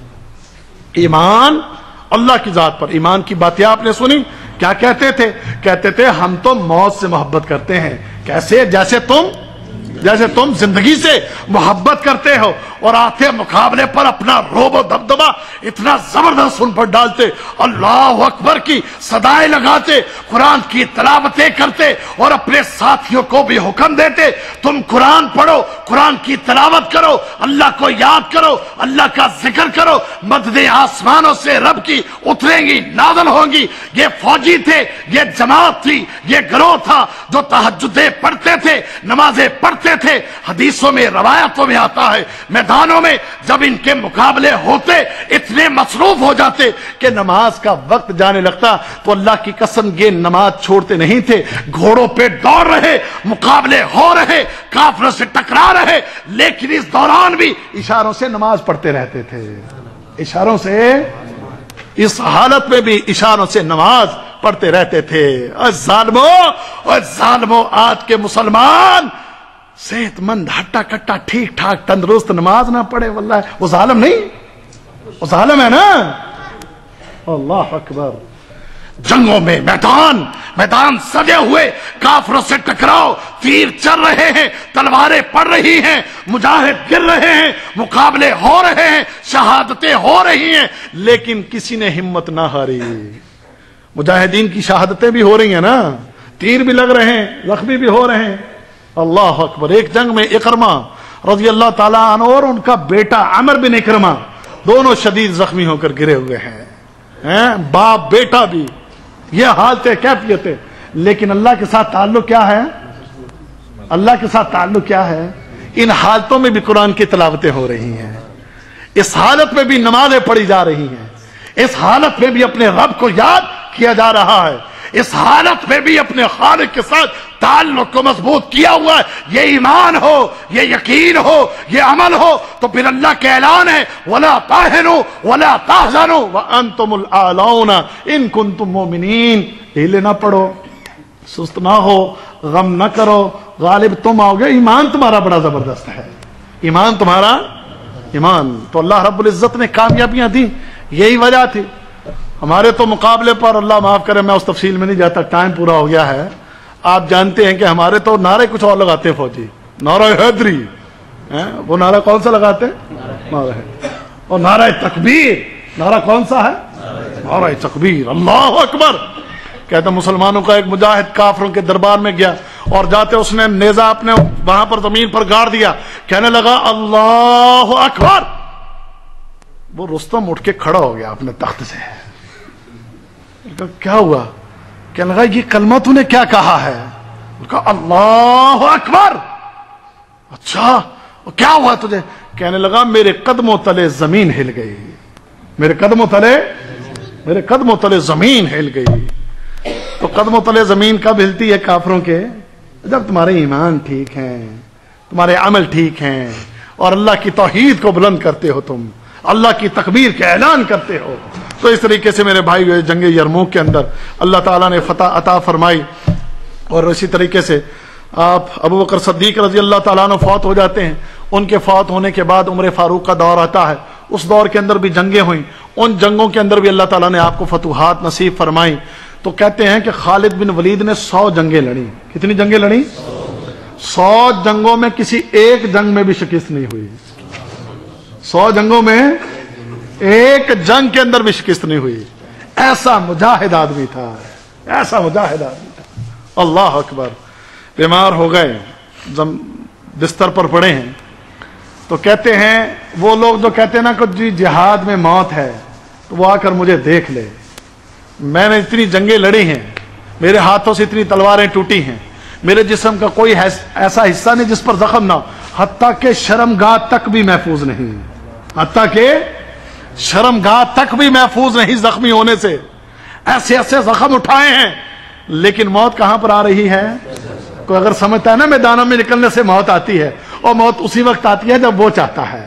ایمان اللہ کی ذات پر، ایمان کی باتیں آپ نے سنی، کیا کہتے تھے؟ کہتے تھے ہم تو موت سے محبت کرتے ہیں۔ کیسے؟ جیسے تم جیسے تم زندگی سے محبت کرتے ہو، اور آتے مقابلے پر اپنا روب و دبدبا اتنا زبردست ان پر ڈالتے، اللہ اکبر کی صدائیں لگاتے، قرآن کی تلاوتیں کرتے، اور اپنے ساتھیوں کو بھی حکم دیتے تم قرآن پڑھو، قرآن کی تلاوت کرو، اللہ کو یاد کرو، اللہ کا ذکر کرو، مددیں آسمانوں سے رب کی اتریں گی، نازل ہوں گی۔ یہ فوجی تھے، یہ جماعت تھی، یہ گروہ تھا جو تہجدیں پڑھتے تھے، نمازیں پڑھتے تھے۔ حدیثوں میں روایتوں میں آتا ہے میدانوں میں جب ان کے مقابلے ہوتے اتنے مصروف ہو جاتے کہ نماز کا وقت جانے لگتا تو اللہ کی قسم یہ نماز چھوڑتے نہیں تھے، گھوڑوں پہ دوڑ رہے، مقابلے ہو رہے، کافروں سے ٹکرا رہے، لیکن اس دوران بھی اشاروں سے نماز پڑھتے رہتے تھے، اشاروں سے، اس حالت میں بھی اشاروں سے نماز پڑھتے رہتے تھے۔ اور ظالمو اور ظالمو آج کے مسلمان صحت مند ہٹا کٹا ٹھیک ٹھاک تندرست نماز نہ پڑھے، واللہ وہ ظالم نہیں، وہ ظالم ہے نا۔ اللہ اکبر، جنگوں میں میدان میدان سجے ہوئے، کافروں سے ٹکراؤ، تیر چل رہے ہیں، تلواریں پڑ رہی ہیں، مجاہد گر رہے ہیں، مقابلے ہو رہے ہیں، شہادتیں ہو رہی ہیں، لیکن کسی نے ہمت نہ ہاری۔ مجاہدین کی شہادتیں بھی ہو رہی ہیں نا، تیر بھی لگ رہے ہیں، زخمی بھی ہو رہے ہیں۔ اللہ اکبر، ایک جنگ میں اکرمہ رضی اللہ تعالیٰ عنہ اور ان کا بیٹا عمر بن اکرمہ دونوں شدید زخمی ہو کر گرے ہوئے ہیں، باپ بیٹا بھی، یہ حالت کیفیت ہے، لیکن اللہ کے ساتھ تعلق کیا ہے؟ اللہ کے ساتھ تعلق کیا ہے؟ ان حالتوں میں بھی قرآن کی تلاوتیں ہو رہی ہیں، اس حالت میں بھی نمازیں پڑھی جا رہی ہیں، اس حالت میں بھی اپنے رب کو یاد کیا جا رہا ہے، اس حالت میں بھی اپنے خالق کے ساتھ تعلق کو مضبوط کیا ہوا ہے۔ یہ ایمان ہو، یہ یقین ہو، یہ عمل ہو، تو پھر اللہ کے اعلان ہے وَلَا تَهِنُوا وَلَا تَحْزَنُوا وَأَنْتُمُ الْأَعْلَوْنَ إِن كُنتُم مُؤْمِنِينَ۔ ڈھیلے نہ پڑو، سست نہ ہو، غم نہ کرو، غالب تم آؤ گے۔ ایمان تمہارا بڑا زبردست ہے، ایمان تمہارا ایمان تو اللہ رب العزت نے کامیابیاں دی، یہی وجہ تھی۔ ہمارے تو مقابلے پر، اللہ معاف کرے میں اس تفصیل میں نہیں جاتا، ٹائم پورا ہو گیا ہے، آپ جانتے ہیں کہ ہمارے تو نعرے کچھ اور لگاتے ہیں فوجی، نعرہ حیدری، وہ نعرہ کون سا لگاتے ہیں؟ نعرہ حیدری۔ اور نعرہ تکبیر، نعرہ کون سا ہے؟ نعرہ تکبیر، اللہ اکبر۔ کہتا مسلمانوں کا ایک مجاہد کافروں کے دربار میں گیا اور جاتے اس نے نیزہ اپنے وہاں پر زمین پر گاڑ دیا، کہنے لگا اللہ اکبر۔ وہ رستم اٹھ کے کھڑا ہو گیا اپنے تخت سے، کیا ہوا؟ کہنے لگا یہ کلمہ تو نے کیا کہا ہے؟ کہا اللہ اکبر. اچھا کیا ہوا تجھے؟ کہنے لگا میرے قدموں تلے زمین ہل گئی، میرے قدموں تلے میرے قدموں تلے زمین ہل گئی. تو قدموں تلے زمین کب ہلتی ہے کافروں کے؟ جب تمہارے ایمان ٹھیک ہیں، تمہارے عمل ٹھیک ہیں، اور اللہ کی توحید کو بلند کرتے ہو، تم اللہ کی تکبیر کا اعلان کرتے ہو. تو اس طریقے سے میرے بھائی جنگ یرموک کے اندر اللہ تعالیٰ نے فتح عطا فرمائی. اور اسی طریقے سے آپ ابو بکر صدیق رضی اللہ تعالیٰ عنہ فوت ہو جاتے ہیں. ان کے فوت ہونے کے بعد عمر فاروق کا دور آتا ہے. اس دور کے اندر بھی جنگیں ہوئیں، ان جنگوں کے اندر بھی اللہ تعالیٰ نے آپ کو فتوحات نصیب فرمائیں. تو کہتے ہیں کہ خالد بن ولید نے سو جنگیں لڑیں. کتنی جنگیں لڑیں؟ سو جنگوں میں کسی ایک جنگ میں بھی شکست نہیں ہوئی. سو جنگوں میں ایک جنگ کے اندر بھی شکست نہیں ہوئی. ایسا مجاہد آدمی تھا، ایسا مجاہد آدمی تھا. اللہ اکبر. بیمار ہو گئے، بستر پر پڑے ہیں، تو کہتے ہیں وہ لوگ جو کہتے ہیں نا کہ جی جہاد میں موت ہے، تو وہ آ کر مجھے دیکھ لے. میں نے اتنی جنگیں لڑی ہیں، میرے ہاتھوں سے اتنی تلواریں ٹوٹی ہیں، میرے جسم کا کوئی ایسا حصہ نہیں جس پر زخم نہ ہو، حتیٰ کہ شرمگاہ تک بھی محفوظ نہیں، حتیٰ کہ شرمگاہ تک بھی محفوظ نہیں زخمی ہونے سے. ایسے ایسے زخم اٹھائے ہیں، لیکن موت کہاں پر آ رہی ہے؟ کوئی اگر سمجھتا ہے نا میدانوں میں نکلنے سے موت آتی ہے، اور موت اسی وقت آتی ہے جب وہ چاہتا ہے،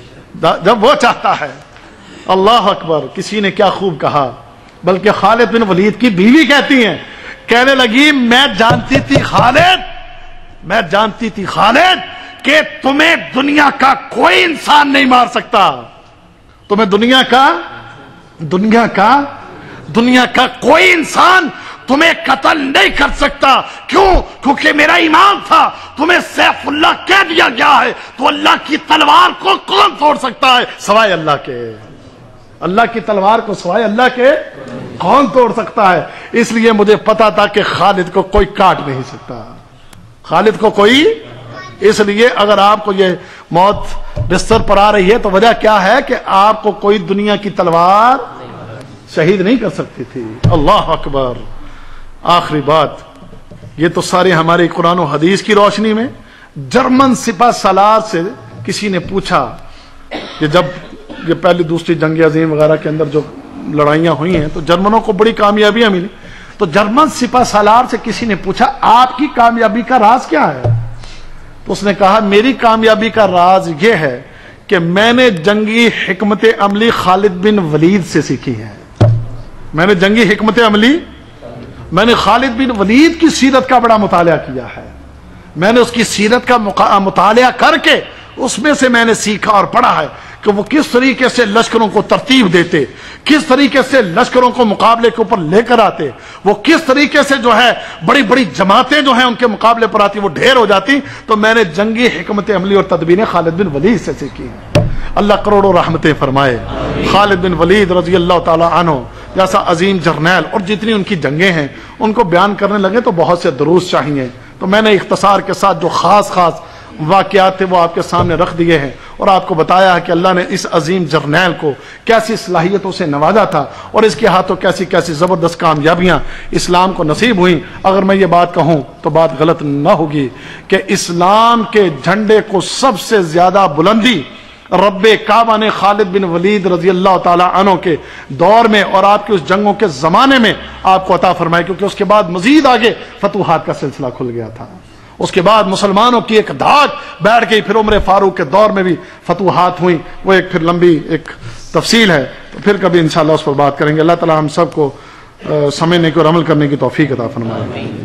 جب وہ چاہتا ہے. اللہ اکبر. کسی نے کیا خوب کہا، بلکہ خالد بن ولید کی بیوی کہتی ہیں، کہنے لگی میں جانتی تھی خالد میں جانتی تھی خالد کہ تمہیں دنیا کا کوئی انسان نہیں مار سکتا، تمہیں دنیا کا دنیا کا دنیا کا کوئی انسان تمہیں قتل نہیں کر سکتا. کیوں؟ کیونکہ میرا ایمان تھا تمہیں سیف اللہ کہہ دیا گیا ہے، تو اللہ کی تلوار کو کون توڑ سکتا ہے سوائے اللہ کے؟ اللہ کی تلوار کو سوائے اللہ کے کون توڑ سکتا ہے؟ اس لیے مجھے پتا تھا کہ خالد کو کوئی کاٹ نہیں سکتا، خالد کو کوئی. اس لیے اگر آپ کو یہ موت بستر پر آ رہی ہے تو وجہ کیا ہے کہ آپ کو کوئی دنیا کی تلوار شہید نہیں کر سکتی تھی. اللہ اکبر. آخری بات، یہ تو سارے ہمارے قرآن و حدیث کی روشنی میں. جرمن سپہ سالار سے کسی نے پوچھا کہ جب یہ پہلی دوسری جنگ عظیم وغیرہ کے اندر جو لڑائیاں ہوئی ہیں تو جرمنوں کو بڑی کامیابیاں ملی، تو جرمن سپہ سالار سے کسی نے پوچھا آپ کی کامیابی کا راز کیا ہے؟ تو اس نے کہا میری کامیابی کا راز یہ ہے کہ میں نے جنگی حکمت عملی خالد بن ولید سے سیکھی ہے. میں نے جنگی حکمت عملی میں نے خالد بن ولید کی سیرت کا بڑا مطالعہ کیا ہے. میں نے اس کی سیرت کا مطالعہ کر کے اس میں سے میں نے سیکھا اور پڑھا ہے کہ وہ کس طریقے سے لشکروں کو ترتیب دیتے، کس طریقے سے لشکروں کو مقابلے کے اوپر لے کر آتے، وہ کس طریقے سے جو ہے بڑی بڑی جماعتیں جو ہیں ان کے مقابلے پر آتی وہ ڈھیر ہو جاتی. تو میں نے جنگی حکمت عملی اور تدبیریں خالد بن ولید سے سیکھی. اللہ کروڑوں رحمتیں فرمائے. خالد بن ولید رضی اللہ تعالی عنہ جیسا عظیم جرنیل، اور جتنی ان کی جنگیں ہیں ان کو بیان کرنے لگے تو بہت سے دروس چاہیے. تو میں نے اختصار کے ساتھ جو خاص خاص واقعات تھے وہ آپ کے سامنے رکھ دیے ہیں، اور آپ کو بتایا ہے کہ اللہ نے اس عظیم جرنیل کو کیسی صلاحیتوں سے نوازا تھا، اور اس کے ہاتھوں کیسی کیسی زبردست کامیابیاں اسلام کو نصیب ہوئیں. اگر میں یہ بات کہوں تو بات غلط نہ ہوگی کہ اسلام کے جھنڈے کو سب سے زیادہ بلندی رب کعبہ نے خالد بن ولید رضی اللہ تعالی عنہ کے دور میں اور آپ کے اس جنگوں کے زمانے میں آپ کو عطا فرمایا، کیونکہ اس کے بعد مزید آگے فتوحات کا سلسلہ کھل گیا تھا. اس کے بعد مسلمانوں کی ایک دھاک بیٹھ گئی. پھر عمر فاروق کے دور میں بھی فتوحات ہوئیں، وہ ایک پھر لمبی ایک تفصیل ہے، تو پھر کبھی انشاءاللہ اس پر بات کریں گے. اللہ تعالی ہم سب کو سمجھنے کی اور عمل کرنے کی توفیق عطا فرمائے.